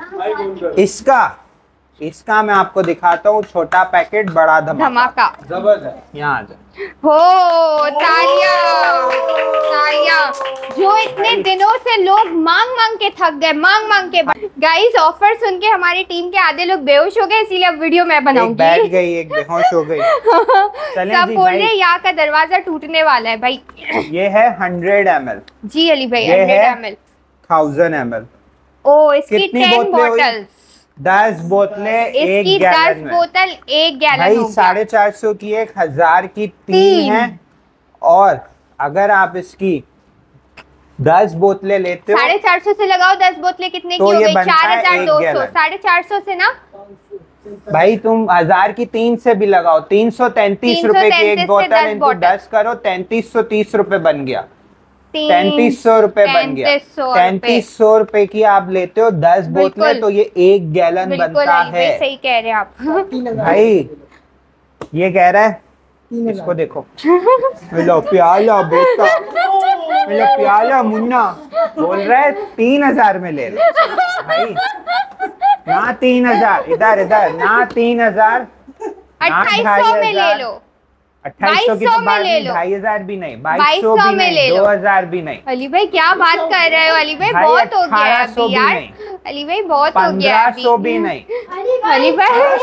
इसका मैं आपको दिखाता हूँ, छोटा पैकेट बड़ा धमाका। जबरदस्त, यहाँ आ जाए। हो तालियां, जो इतने दिनों से लोग मांग के थक गए, मांग के। गाइस ऑफर सुन के हमारी टीम के आधे लोग बेहोश हो गए, इसीलिए अब वीडियो मैं बनाऊंगी। एक बैठ गई, एक बेहोश हो गई। सब बोल रहे यहाँ का दरवाजा टूटने वाला है भाई। ये है 100 ml। जी अली भाई, 100 ml, 1000 ml। ओ इसकी 10 बॉटल्स, 10 बोतलें, एक गैलन 10 बोतल 1 गैलन भाई। 450 की 1000 की 3 है। और अगर आप इसकी 10 बोतलें लेते हो, 450 से लगाओ 10 बोतलें कितने तो की हो गई? 4200। 450 से ना भाई तुम 1000 की 3 से भी लगाओ, 333 रुपए की एक बोतल, इनको 10 करो, 3330 रुपए बन गया। 3300 रुपए बन गया। 3300 रुपए की आप लेते हो 10 बोतलें, तो ये 1 गैलन बनता है। सही कह रहे हैं आप भाई। ये कह रहा है, इसको देखो, लो प्याला बेटा, लो प्याला मुन्ना, बोल रहा है 3000 में ले लो भाई। ना 3000, इधर ना 3000, 2800 में ले लो। 2800 की तो बात नहीं, 2500 भी नहीं, 2200 भी नहीं, 2000 भी नहीं। अली भाई क्या बात कर रहे हो अली भाई, बहुत हो गया अभी यार। अली भाई बहुत हो गया, 1500 भी नहीं अली भाई।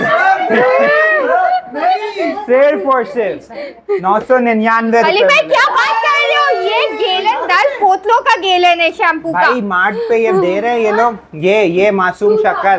सिर्फ और सिर्फ 999। अली भाई क्या बात कर रहे हो, ये गैलन 10 बोतलों का गैलन है शैम्पू का। भाई मार्ट पे ये दे रहे हैं ये लोग, ये मासूम शक्ल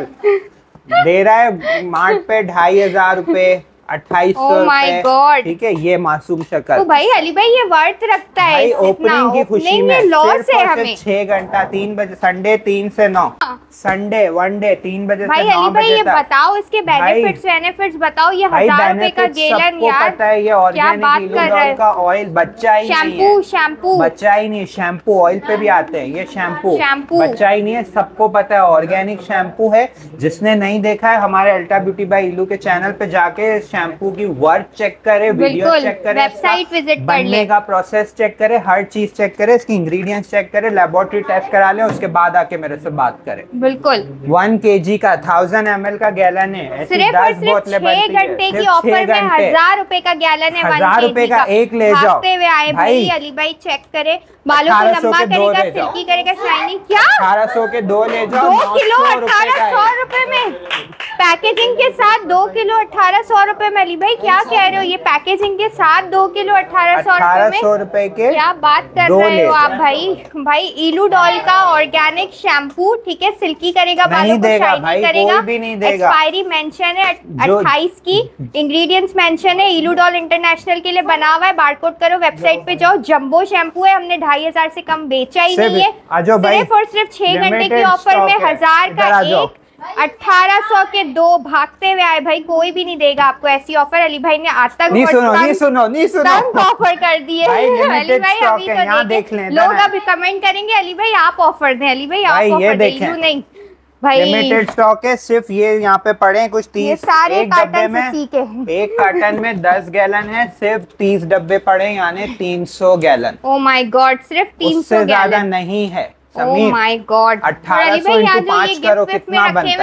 दे रहा है मार्ट पे 2500 रुपए, 2800 रुपए, ठीक है। ये मासूम शक्ल। तो भाई अली भाई ये वर्थ रखता है भाई ओपनिंग की खुशी में लॉस है हमें। 6 घंटा, 3 बजे, संडे 3 से 9, संडे वन डे 3 बजे से 9 बजे। भाई अली भाई ये तक। बताओ इसके बेनिफिट्स बताओ। ये 1000 रुपए का गैलन यार, पता है ये ऑर्गेनिक इल्यूडॉल का ऑयल बच्चा ही नहीं है। शैम्पू बच्चा ही नहीं, शैम्पू ऑयल पे भी आते हैं। ये शैम्पू बच्चा ही नहीं है, सबको पता है ऑर्गेनिक शैम्पू है। जिसने नहीं देखा है हमारे अल्टा ब्यूटी बाय इलू के चैनल पे जाके शैम्पू की वर्क चेक करे, वीडियो चेक करे, वेबसाइट विजिट कर बनने का प्रोसेस चेक करे, हर चीज चेक करे, इसकी इंग्रेडिएंट्स चेक करे, लेबोरेटरी टेस्ट करा ले, उसके बाद आके मेरे से बात करे। बिल्कुल 1 kg का 1000 ml का गैलन है। सिर्फ 6 घंटे की ऑफर में 1000 रुपए का गैलन है। 1000 रुपए का एक ले जाओ। भागते हुए आए भाई अली भाई, चेक करे, बालों को लंबा करेगा, सिल्की करेगा, शाइनिंग। क्या 1800 के 2 ले जाओ, 2 किलो 1800 रुपए में, पैकेजिंग के साथ 2 किलो 1800 रुपए में। अली भाई क्या कह रहे हो, ये पैकेजिंग के साथ 2 किलो 1800 रुपए के क्या बात कर रहे हो आप भाई। इलूडॉल का ऑर्गेनिक शैम्पू, ठीक है, सिल्की करेगा, बालों को शाइनी करेगा, भी नहीं देगा। एक्सपायरी मेंशन है 28 की, इंग्रेडिएंट्स मेंशन है, इलूडॉल इंटरनेशनल के लिए बना हुआ है। बारकोड करो, वेबसाइट पे जाओ। जंबो शैम्पू है, हमने 2500 से कम बेचा ही नहीं है। सिर्फ और सिर्फ 6 घंटे की ऑफर में 1000 का एक, 1800 के 2, भागते हुए आए भाई। कोई भी नहीं देगा आपको ऐसी ऑफर। अली भाई ने आज तक नहीं सुनो ऑफर कर दिए। अली भाई अभी तो देख लें, लोग अभी कमेंट करेंगे अली भाई आप ऑफर दें, अली भाई आप ऑफर दें, नहीं भाई लिमिटेड स्टॉक है। सिर्फ ये यहाँ पे पड़े हैं कुछ 30, सारे एक डब्बे में, एक कार्टन में 10 गैलन है, सिर्फ 30 डब्बे पड़े, यानी 300 गैलन। ओ माय गॉड, सिर्फ 300 ज्यादा नहीं है। ओह माय गॉड, 1800 × 5 करो कितना बनता है?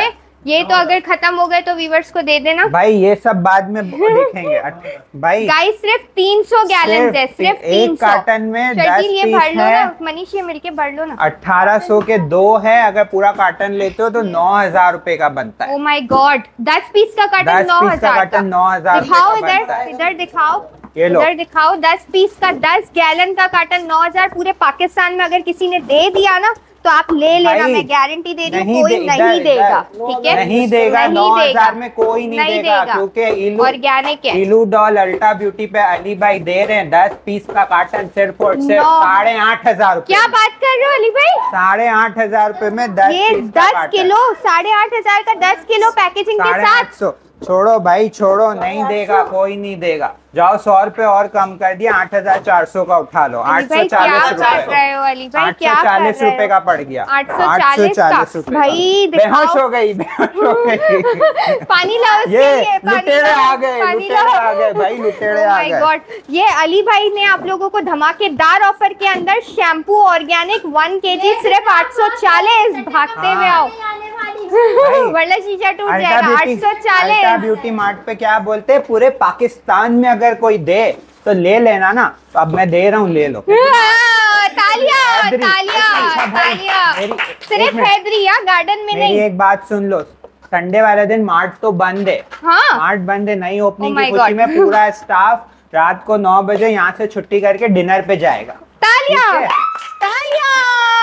ये तो अगर खत्म हो गए तो व्यूवर्स को दे देना भाई, ये सब बाद में देखेंगे भाई। गाइस सिर्फ 300 गैलन है, सिर्फ 300 एक कार्टन में 10 ये पीस भर लो है। ना मनीष, ये मिलके भर लो ना। 1800 के 2 है, अगर पूरा कार्टन लेते हो तो 9000 रुपए का बनता है। ओ माय गॉड, 10 पीस का कार्टन 10 पीस का 9000 कार्टन 9000 दिखाओ रुपए का बनता है। इधर दिखाओ, ये लो। इधर दिखाओ, 10 पीस का 10 गैलन का कार्टन 9000। पूरे पाकिस्तान में अगर किसी ने दे दिया ना तो आप ले लेना, मैं गारंटी दे रही हूँ, कोई नहीं देगा, ठीक है? नहीं देगा, 9000 में कोई नहीं देगा, क्योंकि ऑर्गेनिक है। इलू डॉल अल्ट्रा ब्यूटी पे अली भाई दे रहे हैं 10 पीस का कार्टन सिर्फ और सिर्फ 8500 रुपए। क्या बात कर रहे हो अली भाई? 8500 रुपए में 10 ये 10 किलो 8500 का 10 किलो पैकेजिंग के साथ। छोड़ो भाई, छोड़ो, नहीं देगा, कोई नहीं देगा। जाओ 100 रुपए और कम कर दिया, 8400 का उठा लो। 840 रुपए, 840 रुपए का पड़ गया। 840 रुपए भाई, बेहोश हो गई, बेहोश हो गई। पानी लाओ, ये लुटेरे आ गए, लुटेरे आ गए भाई, लुटेरे आ गए। ये अली भाई ने आप लोगों को धमाकेदार ऑफर के अंदर शैम्पू ऑर्गेनिक 1 kg सिर्फ 840। भागते हुए आओ वरना शीशा टूट जाएगा। 840। अल्ट्रा ब्यूटी मार्ट पे क्या बोलते हैं, पूरे पाकिस्तान में अगर कोई दे तो ले लेना ना, तो अब मैं दे रहा हूँ, ले लो। तालियां तालियां तालियां। सिर्फ हैदरिया, गार्डन में नहीं। एक बात सुन लो, संडे वाले दिन मार्ट तो बंद है। हाँ? मार्ट बंद है, नई ओपनिंग की खुशी में पूरा स्टाफ रात को 9 बजे यहाँ से छुट्टी करके डिनर पे जाएगा। तालियां तालियां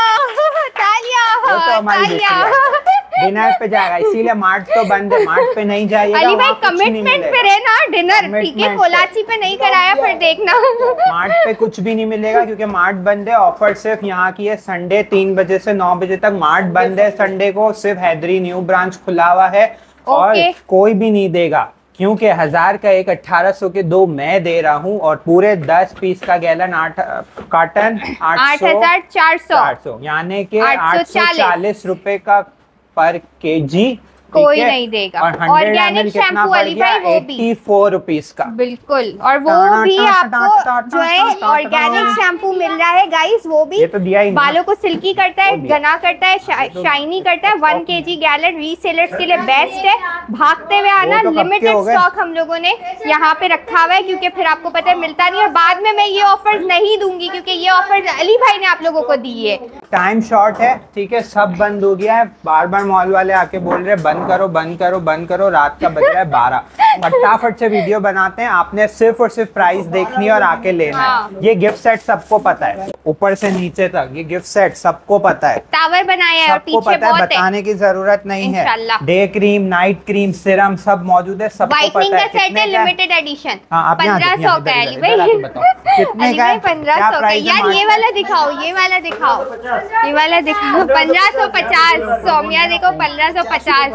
तालियां। डिनर पे जाएगा, इसीलिए मार्ट तो बंद है, मार्ट पे नहीं जाइएगा। अली भाई कमिटमेंट पे रहना, डिनर ठीक है, कोलाची पे नहीं कराया फिर देखना। मार्ट पे कुछ भी नहीं मिलेगा क्योंकि मार्ट बंद है। ऑफर सिर्फ यहाँ की है, संडे 3 बजे से 9 बजे तक मार्ट बंद है। संडे को सिर्फ हैदरी न्यू ब्रांच खुला हुआ है और कोई भी नहीं देगा, क्योंकि 1000 का एक 1800 के 2 मैं दे रहा हूँ और पूरे 10 पीस का गैलन 8 कार्टन 8400, यानी कि 840 रुपए का पर केजी। कोई नहीं देगा। और 100 ml कितना पड़ गया? 84 रुपीस का। बिल्कुल, और वो भी आपको जो है ऑर्गेनिक शैम्पू मिल रहा है गाइस, वो भी तो दिया ही बालों को सिल्की करता है, घना करता है, शाइनी करता है। 1 kg गैलन रीसेलर्स के लिए बेस्ट है। भागते हुए आना, लिमिटेड स्टॉक हम लोगों ने यहाँ पे रखा हुआ है, क्योंकि फिर आपको पता है मिलता नहीं, और बाद में मैं ये ऑफर नहीं दूंगी क्योंकि ये ऑफर अली भाई ने आप लोगों को दी है। टाइम शॉर्ट है, ठीक है, सब बंद हो गया है। बार बार मॉल वाले आके बोल रहे बंद करो बंद करो बंद करो, रात का बज रहा है 12। फटाफट से वीडियो बनाते हैं, आपने सिर्फ और सिर्फ प्राइस देखनी है और आके लेना है। ये गिफ्ट सेट सबको पता है, ऊपर से नीचे तक ये गिफ्ट सेट सबको पता है। टावर बनाया है, सबको पता है, बताने की जरूरत नहीं है। Day cream, night cream, serum सब मौजूद है, सबको पता है। सेट है लिमिटेड एडिशन, 1500 का है भाई। कितने का है? 1500 का। यार ये वाला दिखाओ, ये वाला दिखाओ, ये वाला दिखाओ। 1550 सौम्या देखो, 1550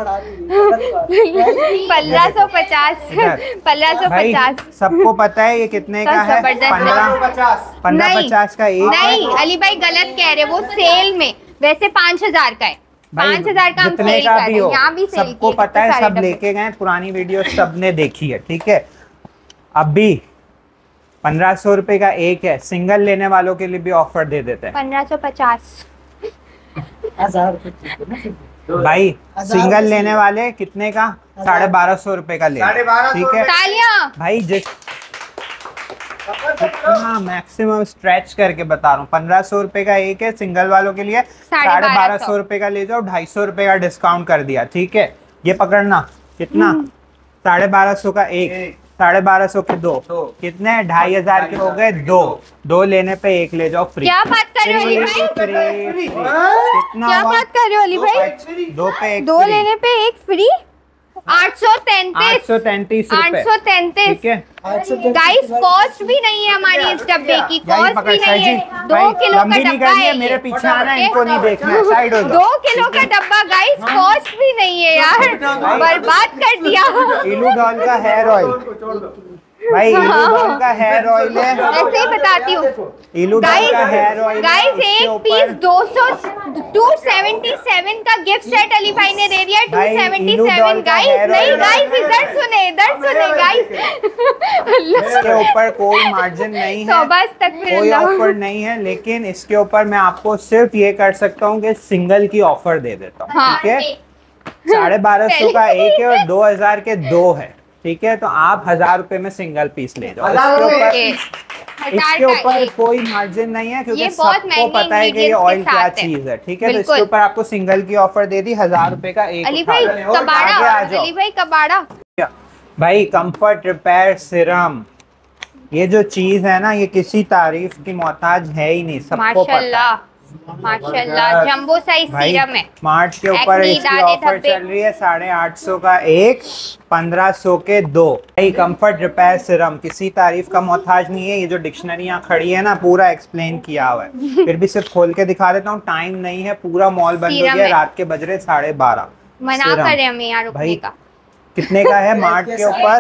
1550। सबको पता है ये कितने का है? 1550 का एक। नहीं अली भाई गलत कह रहे, वो सेल में वैसे 5000 का है। 5000 का हम सेल कर रहे हैं, यहाँ भी सेल सबको पता है, सब लेके गए, पुरानी वीडियो सबने देखी है, ठीक है। अभी 1500 रुपए का एक है, सिंगल लेने वालों के लिए भी ऑफर दे देते हैं। 1550 भाई सिंगल लेने वाले कितने का? 1250 रुपए का ले, ठीक है भाई। जितना मैक्सिमम स्ट्रेच करके बता रहा हूँ, 1500 रुपए का एक है, सिंगल वालों के लिए 1250 रुपए का ले जाओ, 250 रुपए का डिस्काउंट कर दिया, ठीक है। ये पकड़ना, कितना? 1250 का एक, 1250 के 2, कितने? 2500 के हो गए 2 लेने पे एक ले जाओ फ्री। क्या बात कर रहे हो अली भाई? कितना? क्या बात कर रहे हो अली भाई? 2 पे 2 लेने पे एक फ्री। 833 ठीक है गाइस, कॉस्ट भी नहीं है हमारी इस डब्बे की, कॉस्ट भी नहीं है। 2 किलो का डब्बा है, मेरे पीछे आना, इनको नहीं देखना है, साइड हो जाओ। 2 किलो का डब्बा गाइस, कॉस्ट भी नहीं है यार, बर्बाद कर दिया। इलू डॉल का हेयर ऑयल भाई, इलू डॉल का हेयर ऑयल है, ऐसे ही बताती हूँ। इलू डॉल का हेयर ऑयल गाइस एक पीस 277 का गिफ्ट सेट अली भाई ने दे दिया। 277 गाइस। नहीं गाइस, इधर सुने गाइस। इसके ऊपर कोई मार्जिन नहीं है, कोई ऑफर नहीं है, लेकिन इसके ऊपर मैं आपको सिर्फ ये कर सकता हूँ कि सिंगल की ऑफर दे देता हूँ, ठीक है। 1250 का एक है और 2000 के दो है, ठीक है। तो आप 1000 रुपए में सिंगल पीस ले जाओ। इसके ऊपर कोई मार्जिन नहीं है क्योंकि सबको पता है कि ये ऑयल क्या चीज है, ठीक है। तो इसके ऊपर आपको सिंगल की ऑफर दे दी, 1000 रुपए का एक। अली भाई कबाड़ा भाई कंफर्ट रिपेयर सीरम, ये जो चीज है ना, ये किसी तारीफ की मोहताज है ही नहीं, सबको पता। माशाल्लाह जंबो साइज सीरम है। स्मार्ट के ऊपर इसकी ऑफर चल रही है 850 का एक, 1500 के दो। भाई कंफर्ट रिपेयर सीरम किसी तारीफ का मोहताज नहीं है। ये जो डिक्शनरी यहाँ खड़ी है ना, पूरा एक्सप्लेन किया हुआ है, फिर भी सिर्फ खोल के दिखा देता हूँ, टाइम नहीं है, पूरा मॉल बंद हो गया, रात के बज रहे 12:30। मना कर रहे हमें यार रुकने का। कितने का है मार्ट के ऊपर?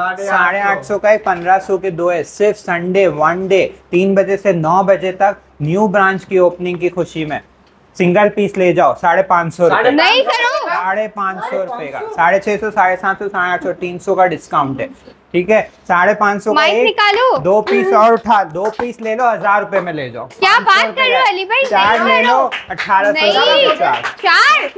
850 का एक, 1500 के दो है। सिर्फ संडे 1 डे 3 बजे से 9 बजे तक न्यू ब्रांच की ओपनिंग की खुशी में सिंगल पीस ले जाओ 550 रुपए। नहीं करो 550 रुपए का, 650, 750, 850, 300 का डिस्काउंट है, ठीक है। 550 का एक, निकालो 2 पीस और उठा, 2 पीस ले लो 1000 रुपए में ले जाओ। क्या बात कर रहे हो अली भाई? 4 ले लो 1800 का 4,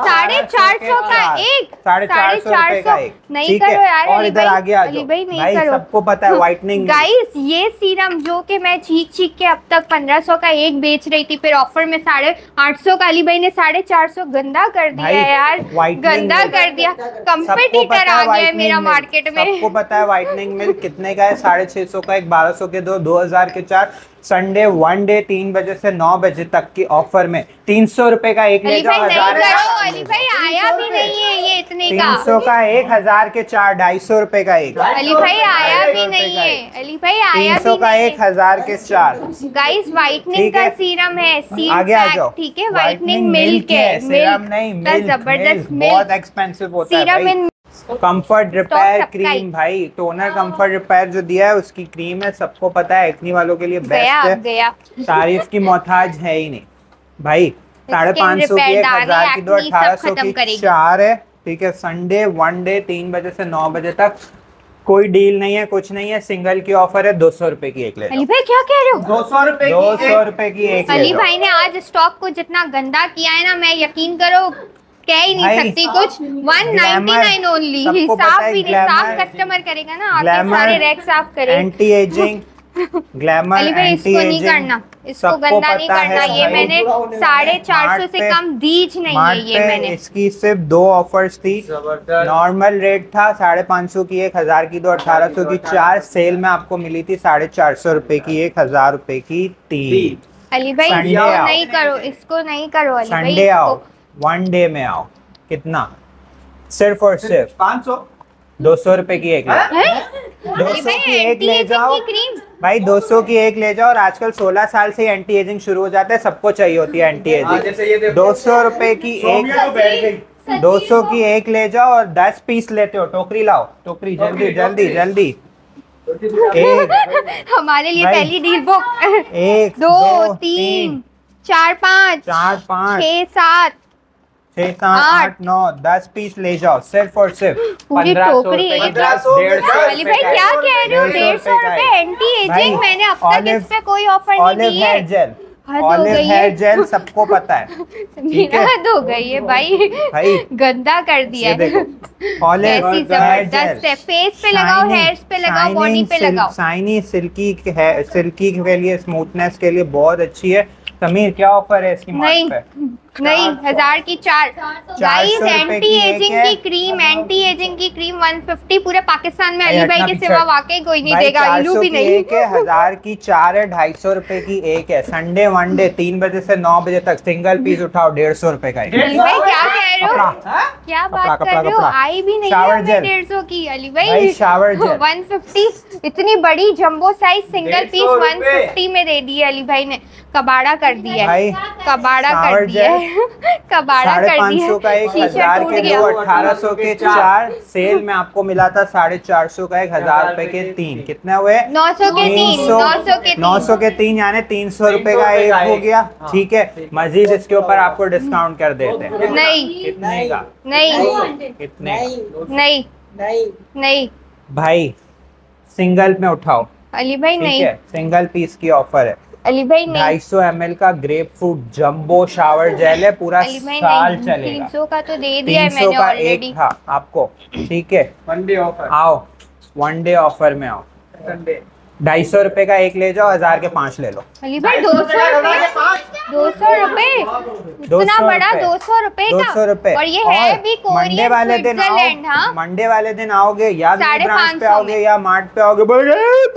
450 का एक, 450 रुपए का एक, नहीं करो यार। और इधर आगे आ जाओ भाई, सबको पता है व्हाइटनिंग। गाइस ये सीरम जो कि मैं चीख के अब तक 1500 का एक बेच रही थी, फिर ऑफर में 850 का अली भाई ने 450। गंदा कर दिया यार, गंदा कर दिया। कंपटीटर आ गया मेरा मार्केट में। सबको पता है व्हाइटनिंग मिल्क कितने का है? 650 का एक, 1200 के दो, 2000 के 4। संडे 1 डे 3 बजे से 9 बजे तक की ऑफर में 300 रुपए का एक ले जाओ। अली भाई आया भी नहीं है ये इतने का। 300 का एक, 1000 के 4, 250 रुपए का एक। अली भाई आया भी नहीं है, अली भाई आया 300 का एक, 1000 के 4। गाइस व्हाइटनिंग का सीरम है, आगे आ जाओ, ठीक है। व्हाइटनिंग मिल्क है, सीरम नहीं मिल्क, जबरदस्त बहुत एक्सपेंसिव होता है। कंफर्ट रिपेयर क्रीम भाई, टोनर कंफर्ट रिपेयर जो दिया है उसकी क्रीम है, सबको पता है, एक्नी वालों के लिए बेस्ट है, तारीफ की मोहताज है ही नहीं भाई। 550 की एक, 1000 की दो, 1800 की 4 है, ठीक है। संडे 1 डे 3 बजे से 9 बजे तक कोई डील नहीं है, कुछ नहीं है, सिंगल की ऑफर है 200 रुपए की एक ले। अली भाई क्या कह रहे हो? 200 रुपए की एक। अली भाई ने आज स्टॉक को जितना गंदा किया है ना, मैं यकीन करो कह ही नहीं सकती कुछ। 199 ओनली। हिसाब भी नहीं, साफ कस्टमर करेगा ना, आके सारे रैक साफ करे। एंटी एजिंग ग्लैमर, अली भाई इसको नहीं करना, इसको गंदा नहीं करना। ये मैंने 450 से कम दीज नहीं है ये मैंने। इसकी सिर्फ 2 ऑफर्स थी। नॉर्मल रेट था 550 की एक, 1000 की दो, 1800 की 4। सेल में आपको मिली थी 450 रुपए की एक, 1000 रुपए की 3। अली भाई इसको नहीं करो, इसको नहीं करो अली भाई। संडे आओ, 1 डे में आओ, कितना? सिर्फ और सिर्फ 500, 200 रुपए की एक, 200 की एक ले जाओ भाई, 200 की एक ले जाओ। और आजकल 16 साल से एंटी एजिंग शुरू हो जाता है, सबको चाहिए होती है एंटी एजिंग। 200 रुपए की एक, 200 की एक ले जाओ और 10 पीस लेते हो। टोकरी लाओ, टोकरी जल्दी जल्दी जल्दी। एक हमारे लिए पहली डील बुक। 1 2 3 4 5 6 7 6 7 8 9 10 पीस ले जाओ, सिर्फ और सिर्फ पूरी 1500 टोकरी। रुपए। अली भाई क्या कह रहे हो? 150 रुपए एंटी एजिंग। मैंने अब तक इस पे कोई ऑफर नहीं दी है। ऑलिव हेयर जेल सबको पता है, मेरा हद हो गई है भाई, गंदा कर दिया है। ऑलिव हेयर जेल फेस पे लगाओ, हेयर्स पे लगाओ, बॉडी पे लगाओ। शाइनी सिल्की के लिए, स्मूथनेस के लिए बहुत अच्छी है। समीर क्या ऑफर है इसकी? नहीं 1000 की 4। गाइस एंटी एजिंग की क्रीम, एंटी एजिंग की क्रीम 150 पूरे पाकिस्तान में अली भाई के सिवा वाकई कोई नहीं देगा। आलू भी नहीं। 1000 की 4 है, 250 रुपए की एक है। संडे 1 डे 3 बजे से 9 बजे तक सिंगल पीस उठाओ, 150 रुपए का। अली भाई क्या कह रहे हो? क्या बात कर रहे हो? आई भी नहीं है 150 की। अली भाई शावर जेल 150, इतनी बड़ी जंबो साइज सिंगल पीस 150 में दे दी है अली भाई ने। कबाड़ा कर दिया है, कबाड़ा कर दिया है, कबाड़ा कर दिया है। 550 का एक, 1000 के दो, 1800 के 4। सेल में आपको मिला था 450 का एक, 1000 रुपए के 3। कितने हुए? 900 के 3। 900 के 3 यानी 300 रुपए का एक हो गया, ठीक है। मजीद इसके ऊपर आपको डिस्काउंट कर देते हैं। नहीं कितने का? नहीं कितने? नहीं नहीं भाई सिंगल में उठाओ अली भाई, नहीं सिंगल पीस की ऑफर है। अली भाई नहीं, 250 ml का grapefruit jumbo shower gel है, पूरा अली भाई साल नहीं, चलेगा। 300 का तो दे दिया है 300 मैंने का ऑलरेडी। एक था आपको, ठीक है। वन डे ऑफर, आओ वन डे ऑफर में आओ, संडे 250 रुपए का एक ले जाओ, 1000 के 5 ले लो। अली भाई 200 रुपए, 200 रुपए, इतना बड़ा 200 रुपए का। 200 रुपए। और ये है भी कोरियन मंडे वाले दिन स्विट्जरलैंड। हाँ, मंडे वाले दिन आओगे या साढ़े ब्रांच 500 पे आओगे में। या मार्ट पे आओगे, बोलोगे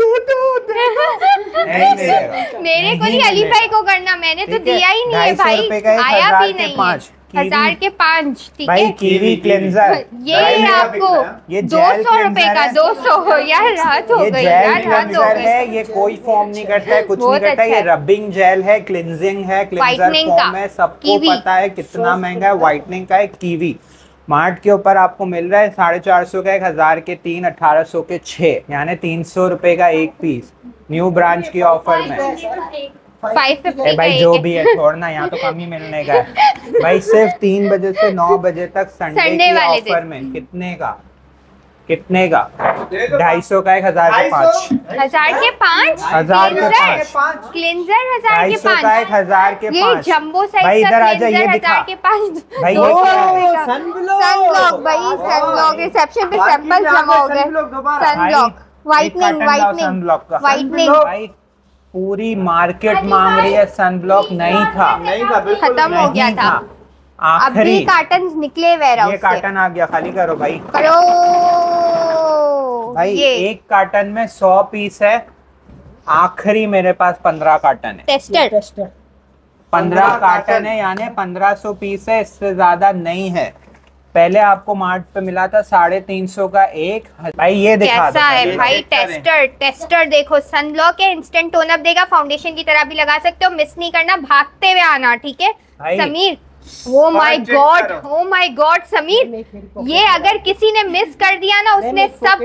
नहीं मिलेगा। मेरे को नहीं, अली भाई को करना, मैंने तो ठीक है, दिया ही नहीं है 250 भाई, रुपए का एक, आया 1000 भी के नहीं 5 है, 1000 के 5, ठीक भाई है। कीवी क्लेंजर, ये भाई आपको ये जेल 200 रुपए क्लेंजर का, है। 200 यार, रात हो ये गई जेल यार, रात हो क्लेंजर गई। है, ये कोई फॉर्म नहीं करता है, कुछ नहीं बहुत करता है, ये अच्छा है। रबिंग जेल है, क्लिनजिंग है, क्लिंजर Whitening फॉर्म का, है, सबको कीवी। पता है कितना महंगा है। व्हाइटनिंग का है कीवी, मार्ट के ऊपर आपको मिल रहा है 450 का एक, 1000 के 3, 1800 के 6, यानी 300 रुपए का एक पीस, न्यू ब्रांच की ऑफर में। 550 ए भाई का जो एक भी है छोड़ना, यहाँ तो कम ही मिलने का है भाई। सिर्फ 3 बजे से 9 बजे तक संडे संडे की वाले ऑफर दिन। में। कितने का 250 का एक, 1000 के 5, 1000 के 5, 1000 के 5, क्लिंजर 1000 के 250 का एक, 5, 1000 के ये 5। जंबो भाई साइज इधर का आजा, ये क्लिंजर दिखा 1000 के 5, भाई, ये 200 क्या है? रुपए का। सनब्लॉक भाई, सनब्लॉक रिसेप्शन पे सैंपल जमा हो गए। सनब्लॉक, व्हाइटनिंग, व्हाइटनिंग, व्हाइटनिंग भाई पूरी मार्केट मांग रही है सनब्लॉक, नहीं था, नहीं था, बिल्कुल खत्म हो गया नहीं था। अभी आखिरी कार्टन निकले वेयरहाउस ये से। कार्टन आ गया, खाली करो भाई। करो भाई ये एक कार्टन में 100 पीस है, आखिरी मेरे पास 15 कार्टन है, टेस्टर 15 कार्टन है, यानी 1500 पीस है, इससे ज्यादा नहीं है। पहले आपको मार्ट पे मिला था 350 का एक। भाई ये दिखा दो कैसा है पहले। भाई टेस्टर देखो, सनब्लॉक है, इंस्टेंट टोन अप देगा, फाउंडेशन की तरह भी लगा सकते हो, मिस नहीं करना, भागते हुए आना, ठीक है भाई, Sameer. Oh my check God, करो। ओ माय गॉड समीर, ये अगर किसी ने मिस कर दिया ना, उसने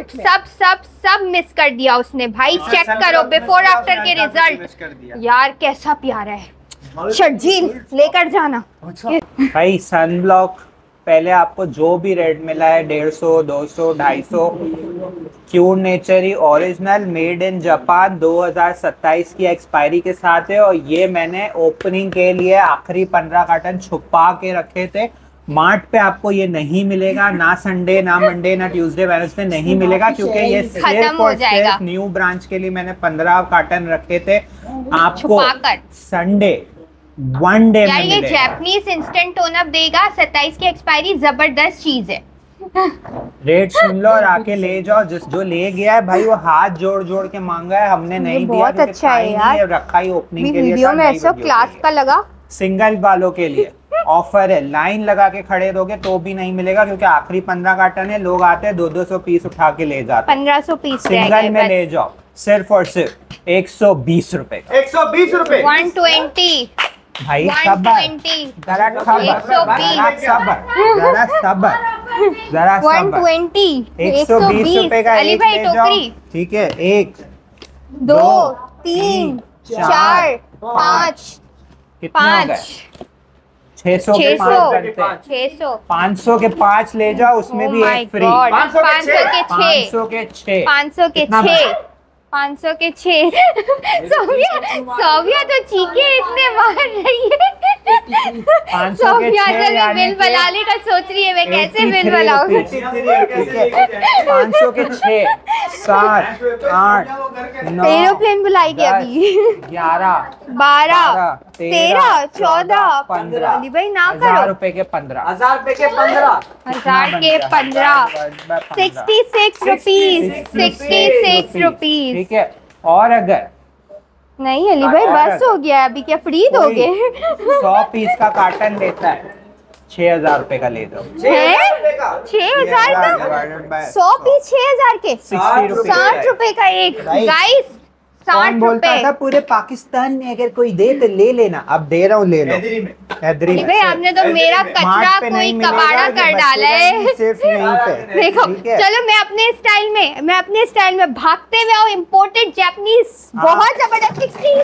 सब मिस कर दिया उसने भाई। चेक करो बिफोर आफ्टर के रिजल्ट, यार कैसा प्यारा है। शर्जील लेकर जाना। भाई सनब्लॉक पहले आपको जो भी रेट मिला है 150, 200, 250, cure nature original made in Japan 2027 की एक्सपायरी के साथ है। और ये मैंने ओपनिंग के लिए आखिरी 15 कार्टन छुपा के रखे थे। मार्ट पे आपको ये नहीं मिलेगा, ना संडे, ना मंडे, ना ट्यूसडे, वेडनेसडे नहीं मिलेगा, क्योंकि ये सिर्फ और सिर्फ न्यू ब्रांच के लिए मैंने 15 कार्टन रखे थे। आपको छुपाकर संडे 1 डे यार, में ये मिलेगा। जैपनीज इंस्टेंट टोन अप देगा, 27 की एक्सपायरी, जबरदस्त चीज है। रेट सुन लो और आके ले जाओ। जो ले गया है भाई वो हाथ जोड़ जोड़ के मांगा है, हमने नहीं दिया बहुत क्योंकि अच्छा है था ही यार। नहीं, रखा ही ओपनिंग के लिए वीडियो था, में नई ऐसा वीडियो क्लास के का लिए। लगा। सिंगल वालों के लिए ऑफर है, लाइन लगा के खड़े रहोगे तो भी नहीं मिलेगा, क्योंकि आखिरी 15 कार्टन है, लोग आते हैं 200 पीस उठा के ले जाते हैं। 1500 पीस सिंगल में ले जाओ सिर्फ और सिर्फ 120 रुपए का। 120 रुपए। 120, भाई 120, जरा सबर, 120, जरा सबर, जरा सबर। 120, 120 रुपए का अली एक भाई ले जाओ, टोकरी, ठीक है। 1 2 3 4 5 कितने हो गए? 600 के 5 करते हैं। 600 500 के 5 ले जाओ, उसमें भी एक फ्री। 500 के 6, 500 के 6, 500 के कितना 6, 500 के 6। सोफिया तो चीखे इतने मार रही है। 500 के सोफिया 6 असल में यानी बिल बनाने का सोच रही है, मैं कैसे बिल बनाऊंगी। 500 के 6, 7, 8, 9, एरोप्लेन बुलाएगी अभी। 11, 12 13 14 15। अली भाई ना 1000 करो। रुपए के 15। 1000 रुपए के 15। 1000 के 15, 66 रुपीज, 66 रुपीज। ठीक है। और अगर नहीं अली भाई बस हो गया, अभी क्या फ्री दोगे? 100 पीस का कार्टन लेता है 6000 रुपए का ले जाओ। 6000 का 100 पीस 6000 के 60 रुपए का एक। गाइस 60 कौन बोलता रुपए। था पूरे पाकिस्तान में अगर कोई दे तो ले लेना, अब दे रहा हूँ, ले लो। हैदरी अली भाई आपने तो मेरा कचरा मार्ट पे कोई नहीं मिलेगा, कबाड़ा जो कर बचेगा डाला नहीं, है। सिर्फ यहीं पे। देखो ठीक है? चलो मैं अपने स्टाइल में भागते हुए आओ, इम्पोर्टेड जापानीज हाँ। बहुत जबरदस्त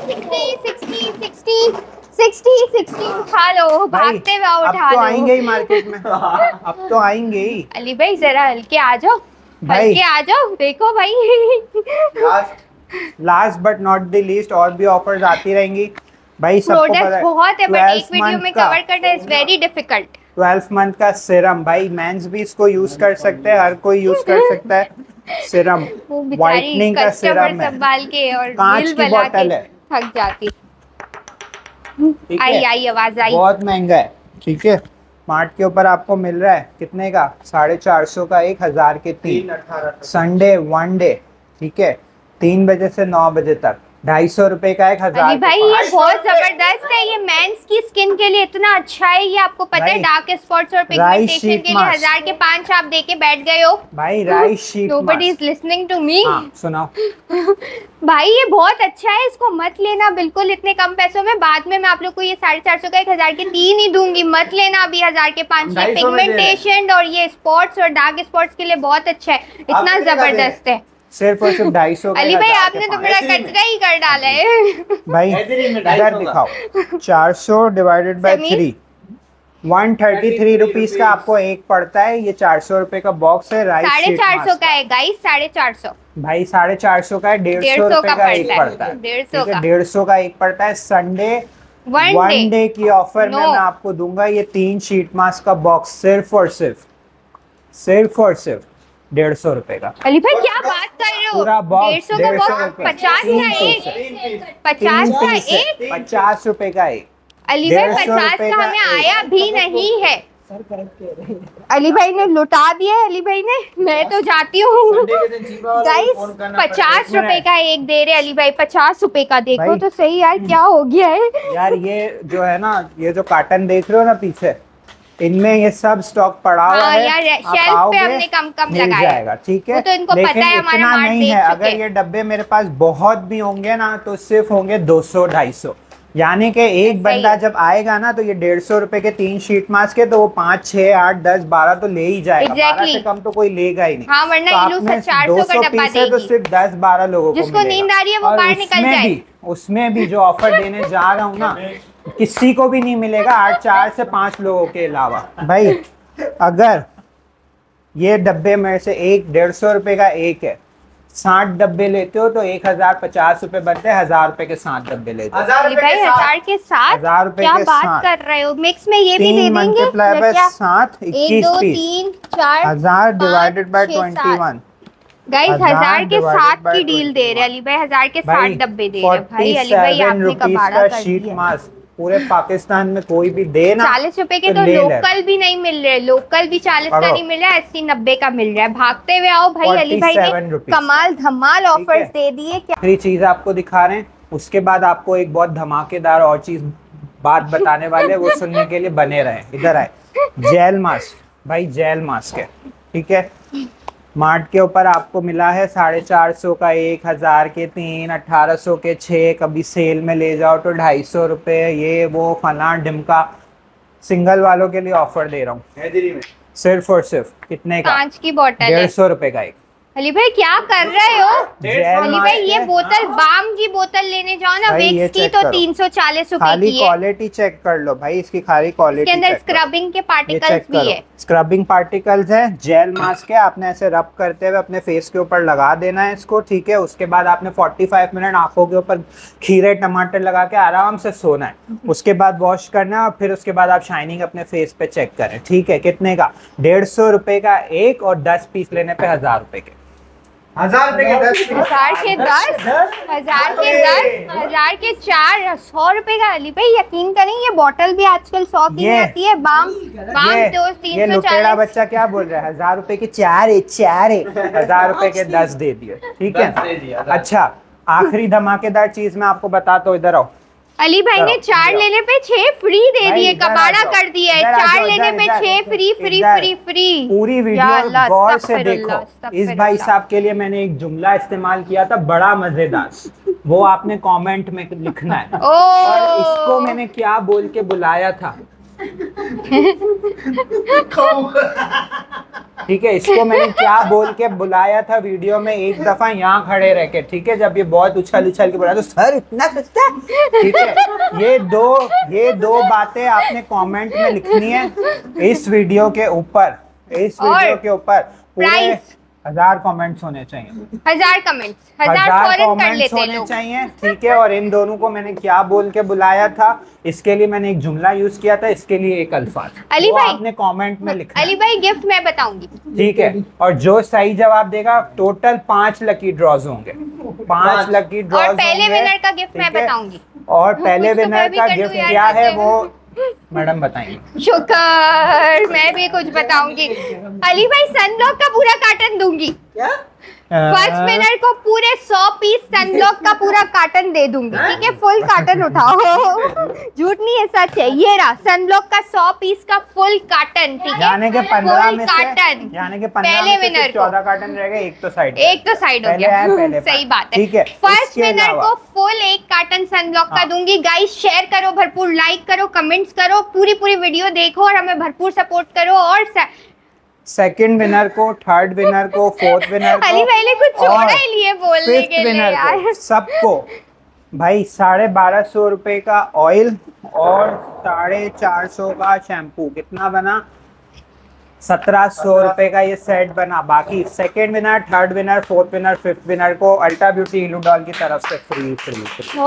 60 उठा लो, भाई, भागते हुए आओ, अब उठा तो लो। आएंगे ही मार्केट में, अब तो आएंगे ही। अली भाई जरा हल्के आ जाओ, भाई। हल्के आ जाओ, देखो भाई last but not the least और भी ऑफर्स आती रहेंगी भाई। सबको पता प्रोडक्ट्स है बहुत है बट 12 एक वीडियो में month का कवर करना इज वेरी डिफिकल्ट। 12 मंथ का सिरम भाई, मेंस भी इसको यूज कर सकते हैं, हर कोई यूज कर सकता है। सिरम वो बेचारी व्हाइटनिंग का कस्टमर सिरम है, संभाल के और कांच बिल की बना बोतल के है। थक जाती। ठीक आई है, आई आवाज आई। बहुत महंगा है। ठीक है, स्मार्ट के ऊपर आपको मिल रहा है कितने का? 450 का 1000 के 3 संडे 1 डे। ठीक है, 3 बजे से 9 बजे तक 250 रुपए का 1000। अली भाई ये बहुत जबरदस्त है, ये मेंस की स्किन के लिए इतना अच्छा है। ये आपको पता है भाई, डार्क स्पॉट्स और राइस पिगमेंटेशन शीट के लिए मास्क। 1000 के 5 आप देके बैठ गए हो। भाई rice sheet nobody is listening to me. सुनाओ भाई ये बहुत अच्छा है, इसको मत लेना बिल्कुल इतने कम पैसों में। बाद में मैं आप लोग को ये 450 का 1000 के 3 ही दूंगी, मत लेना अभी 1000 के 5। ये पिगमेंटेशन और ये स्पॉट्स और डार्क स्पॉट्स के लिए बहुत अच्छा है, इतना जबरदस्त है। सिर्फ और सिर्फ 250 का। अली भाई आपने तो मेरा कचरा ही कर डाला है। भाई इधर दिखाओ, 400 डिवाइडेड बाय 3 133 रुपीज का आपको एक पड़ता है। ये 400 रुपए का बॉक्स है। राइस 450 का है गाइस, 450। भाई 450 का है, 150 रुपए का एक पड़ता है। 150 का एक पड़ता है। संडे 1 डे की ऑफर में मैं आपको दूंगा ये 3 शीट मास्क का बॉक्स सिर्फ और सिर्फ 150 रुपए का। अली भाई क्या बात कर रहे हो? पूरा बॉक्स 150 का 150 बॉक्स, रुपए। 50 का एक, 50 का एक। 50 रुपए का एक। अली भाई 150 50 रुपए का का हमें एक। आया भी नहीं है। अली भाई ने लुटा दिया है, अली भाई ने। मैं तो जाती हूँ गाइस। 50 रुपए का एक दे रहे अली भाई, 50 रुपए का। देखो भाई, तो सही यार क्या हो गया है यार। ये जो है ना, ये जो कार्टन देख रहे हो ना पीछे, इनमें ये सब स्टॉक पड़ा हुआ हाँ है। यार, आप शेल्फ पे आओगे, हमने कम मिल लगाया। जाएगा। ठीक है, वो तो इनको लेकिन पता है, हमारा इतना मार्ट नहीं देख है। चुके। अगर ये डब्बे मेरे पास बहुत भी होंगे ना तो सिर्फ होंगे 200-250। यानी कि एक बंदा जब आएगा ना तो ये 150 रुपए के 3 शीट मास्क है, तो वो 5, 6, 8, 10, 12 तो ले ही जाएगा। 12 से कम तो कोई लेगा ही नहीं। हाँ, वरना तो ये लोग आपने 400 का डब्बा पीस है तो देगी। सिर्फ 10-12 लोगों को जिसको नींद आ रही है वो और बाहर निकल जाए। उसमें भी जो ऑफर देने जा रहा हूँ ना, किसी को भी नहीं मिलेगा 4 से 5 लोगों के अलावा। भाई अगर ये डब्बे में से एक 150 रुपए का एक है, 60 डब्बे लेते हो तो 1050 रुपए बनते हैं। 1000 रुपए के 7 डब्बे लेते हो। 1000 के साथ 1000 रुपए क्या के बात साथ। कर रहे हो? मिक्स में ये भी दे 3 देंगे मल्टीप्लाई बाय क्या? 7 1 21 2 पीस। 3 4 1000 divided by 5 6 7। 21। गाइस 1000 के divided 7 by की डील दे रहे अली भाई, 1000 के 7 डब्बे दे रहे भाई। अली भाई 47 आपने रुपीस कबाड़ा का कर शीट दिया। मास्क पूरे पाकिस्तान में कोई भी दे ना। 40 रुपए के तो ले ले। लोकल भी नहीं मिल रहे, लोकल भी 40 का नहीं मिल रहा है, 80-90 का मिल रहा है। भागते हुए आओ भाई, अली भाई 47 ने रुपीस। कमाल धमाल ऑफर्स दे दिए। क्या आखिरी चीज आपको दिखा रहे हैं, उसके बाद आपको एक बहुत धमाकेदार और चीज बात बताने वाले, वो सुनने के लिए बने रहे। इधर आए, जेल मास्क। भाई जेल मास्क है, ठीक है। मार्ट के ऊपर आपको मिला है 450 का 1000 के 3, 1800 के 6, कभी सेल में ले जाओ तो 250 रुपए। ये वो फला ढिमका। सिंगल वालों के लिए ऑफर दे रहा हूँ सिर्फ और सिर्फ कितने का? कांच की बोतल है। 150 रुपए का एक। अली भाई क्या कर रहे हो? जेल अली भाई मास्क ये है। बोतल बाम की बोतल लेने जाओ ना भाई, ये विक्स की चेक तो करो। 340 रुपए खाली की है। क्वालिटी चेक कर लो भाई, इसकी खाली क्वालिटी। इसके अंदर स्क्रबिंग के पार्टिकल्स भी है। स्क्रबिंग पार्टिकल्स है। जेल मास्क है, आपने ऐसे रब करते हुए अपने फेस के ऊपर लगा देना है इसको, ठीक है। उसके बाद आपने 45 मिनट आंखों के ऊपर खीरे टमाटर लगा के आराम से सोना है। उसके बाद वॉश करना है और फिर उसके बाद आप शाइनिंग अपने फेस पे चेक करें, ठीक है। कितने का? 150 रुपए का एक, और 10 पीस लेने पे 1000 रुपए के। 1000 रुपए के 10 1000 के 10, 1000 के 10, 1000 के 4, 100 रुपए का। अली भाई यकीन करें ये बोतल भी आजकल 100 की ये- आती है। बाम दोस्त ये लुटेरा 340। बच्चा क्या बोल रहा है? 1000 रुपए के 4 1000 रुपए के 10 दे दिए, ठीक है। अच्छा, आखिरी धमाकेदार चीज मैं आपको बताता हूँ, इधर आओ। अली भाई ने 4 लेने पे 6 फ्री दे भाई, दिए, इधर आ कबाड़ा जाओ। कर दिया है। इधर आ 4 जाओ, लेने इधर, पे इधर, 6 फ्री फ्री इधर। Free free. पूरी या वीडियो अल्लाह, गौर से अस्तगफिरुल्लाह, देखो। इस अस्तगफिरुल्लाह। भाई साहब के लिए मैंने एक जुमला इस्तेमाल किया था, बड़ा मजेदार। वो आपने कमेंट में लिखना है। और इसको मैंने क्या बोल के बुलाया था, ठीक है। इसको मैंने क्या बोल के बुलाया था वीडियो में, एक दफा यहाँ खड़े रह के, ठीक है। जब ये बहुत उछल उछल के बोला तो सर इतना सस्ता, ठीक है। ये दो बातें आपने कमेंट में लिखनी है इस वीडियो के ऊपर। इस वीडियो के ऊपर पूरे 1000 कमेंट्स होने चाहिए, 1000 कमेंट्स, 1000 फॉरन कर कमेंट्स लेते होने लोग। चाहिए, ठीक है। और इन दोनों को मैंने क्या बोल के बुलाया था, इसके लिए मैंने एक जुमला यूज किया था, इसके लिए एक अल्फाज अली वो भाई, आपने कमेंट में लिखना अली है, भाई गिफ्ट मैं बताऊंगी। ठीक है। और जो सही जवाब देगा, टोटल 5 लकी ड्रॉज होंगे, 5 लकी ड्रॉज और पहले होंगे, विनर का गिफ्ट मैं ठीक है? बताऊंगी। और पहले कुछ तो विनर मैं भी का कर दूं गिफ्ट यार क्या है यहाँ पे। वो मैडम बताएंगे। शुक्र, मैं भी कुछ बताऊंगी। अली भाई सनब्लॉक का पूरा कार्टन दूंगी, फर्स्ट विनर को पूरे 100 पीस सनब्लॉक का पूरा कार्टन दे दूंगी, ठीक है। फुल कार्टन उठाओ, झूठ नहीं है, सच है। ये रहा सनब्लॉक का 100 पीस का फुल कार्टन, ठीक है। यानी कि 15 फुल में कार्टन, से, यानी कि 15 पहले में से विनर सिर्फ को 14 कार्टन रहेगा, एक तो साइड, एक तो साइड हो गया, पहले सही बात है, ठीक है। फर्स्ट इसके विनर अलावा को फुल एक कार्टन सनब्लॉक का हाँ। दूंगी। गाइस शेयर करो भरपूर, लाइक करो, कमेंट्स करो, पूरी वीडियो देखो और हमें भरपूर सपोर्ट करो। और सेकंड विनर को, थर्ड विनर को, फोर्थ विनर को, अली भाई ने कुछ छोड़ा ही लिए बोलने के लिए विनर यार। को, सबको भाई 1250 रुपए का ऑयल और 450 का शैम्पू, कितना बना? 1700 रुपए का ये सेट बना। बाकी second winner, third winner, fourth winner, fifth winner को अल्टा ब्यूटी इलूडॉल की तरफ से फ्री फ्री फ्री।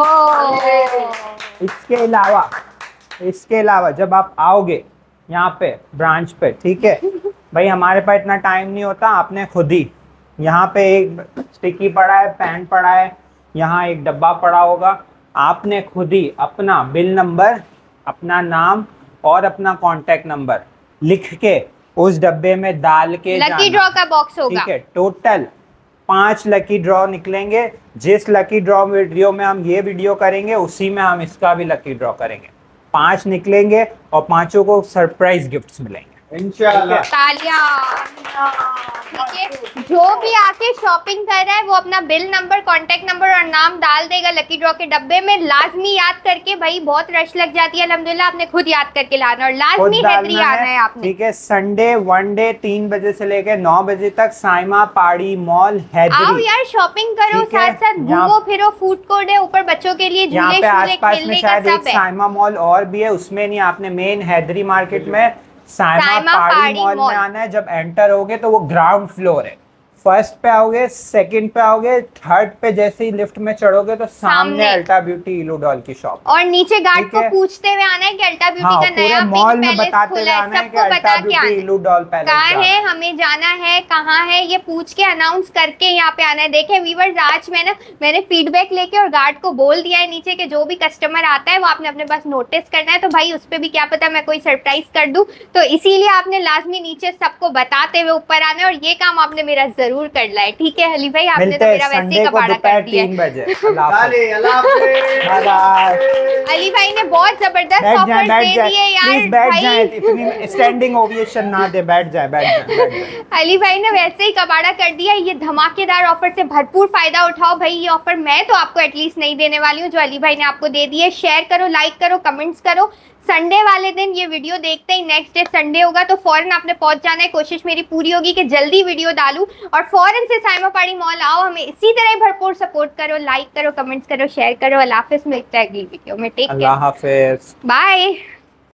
इसके अलावा जब आप आओगे यहाँ पे ब्रांच पे, ठीक है भाई, हमारे पास इतना टाइम नहीं होता, आपने खुद ही यहाँ पे एक स्टिकी पड़ा है, पेन पड़ा है, यहाँ एक डब्बा पड़ा होगा, आपने खुद ही अपना बिल नंबर, अपना नाम और अपना कांटेक्ट नंबर लिख के उस डब्बे में डाल के लकी ड्रॉ का बॉक्स होगा, ठीक है। टोटल 5 लकी ड्रॉ निकलेंगे। जिस लकी ड्रॉ वीडियो में हम ये वीडियो करेंगे, उसी में हम इसका भी लकी ड्रॉ करेंगे। 5 निकलेंगे और 5 को सरप्राइज गिफ्ट्स मिलेंगे इंशाल्लाह। तालियां, ठीक है। जो भी आके शॉपिंग कर रहा है वो अपना बिल नंबर, कांटेक्ट नंबर और नाम डाल देगा लकी ड्रॉ के डब्बे में। लाजमी याद करके, भाई बहुत रश लग जाती है, अल्हम्दुलिल्लाह आपने खुद याद करके लाना, और लाजमी हैदरी आना है आपने, ठीक है। संडे वन डे 3 बजे से लेकर 9 बजे तक साइमा पाड़ी मॉल हैदरी। आओ यार शॉपिंग करो, ठीक है। साथ साथ घूमो फिरो, फूड कोर्ट है ऊपर बच्चों के लिए, यहाँ झूले पे शूले आसपास में खेलने का शायद एक सब है। साइमा मॉल और भी है, उसमें नहीं, आपने मेन हैदरी मार्केट में साइमा पाड़ी मॉल में आना है। जब एंटर होगे तो वो ग्राउंड फ्लोर है, फर्स्ट पे आओगे, सेकंड पे आओगे, थर्ड पे जैसे ही लिफ्ट में चढ़ोगे तो सामने अल्टा ब्यूटी इलूडॉल की शॉप, और नीचे गार्ड ठीक को है। पूछते हुए आना है कि अल्टा ब्यूटी हाँ, का नया पूरे मॉल में पिंक पैलेस बताते खुला है, जाना है कि सबको अल्टा बता के ब्यूटी आना है इलूडॉल पैलेस कहाँ है, हमें जाना है, कहाँ है, ये पूछ के अनाउंस करके यहाँ पे आना है। देखें व्यूअर्स, आज मैंने फीडबैक लेके और गार्ड को बोल दिया है नीचे के जो भी कस्टमर आता है वो आपने अपने पास नोटिस करना है, तो भाई उस पर भी क्या पता मैं कोई सरप्राइज कर दूं, तो इसीलिए आपने लाजमी नीचे सबको बताते हुए ऊपर आना है, और ये काम आपने मेरा जरूर करना है, ठीक है अली भाई? आपने तो मेरा वैसे ही कबाड़ा कर दिया। 3 बजे अली भाई ने बहुत जबरदस्त ऑफर दे दिए यार, प्लीज बैठ भाई जाए, इतनी स्टैंडिंग ओवेशन ना दे, बैठ जाए। अली भाई ने वैसे ही कबाड़ा कर दिया। ये धमाकेदार ऑफर से भरपूर फायदा उठाओ भाई। ये ऑफर मैं तो आपको एटलीस्ट नहीं देने वाली हूँ जो अली भाई ने आपको दे दी है। शेयर करो, लाइक करो, कमेंट्स करो। संडे वाले दिन ये वीडियो देखते ही नेक्स्ट डे संडे होगा तो फौरन आपने पहुंच जाना है। कोशिश मेरी पूरी होगी कि जल्दी वीडियो डालूं और फौरन से साइमा पाड़ी मॉल आओ, हमें इसी तरह भरपूर सपोर्ट करो, लाइक करो, कमेंट्स करो, शेयर करो। अल्लाह हाफिज़, मिलते हैं अगली वीडियो में। टेक केयर, अल्लाह हाफिज़, बाय।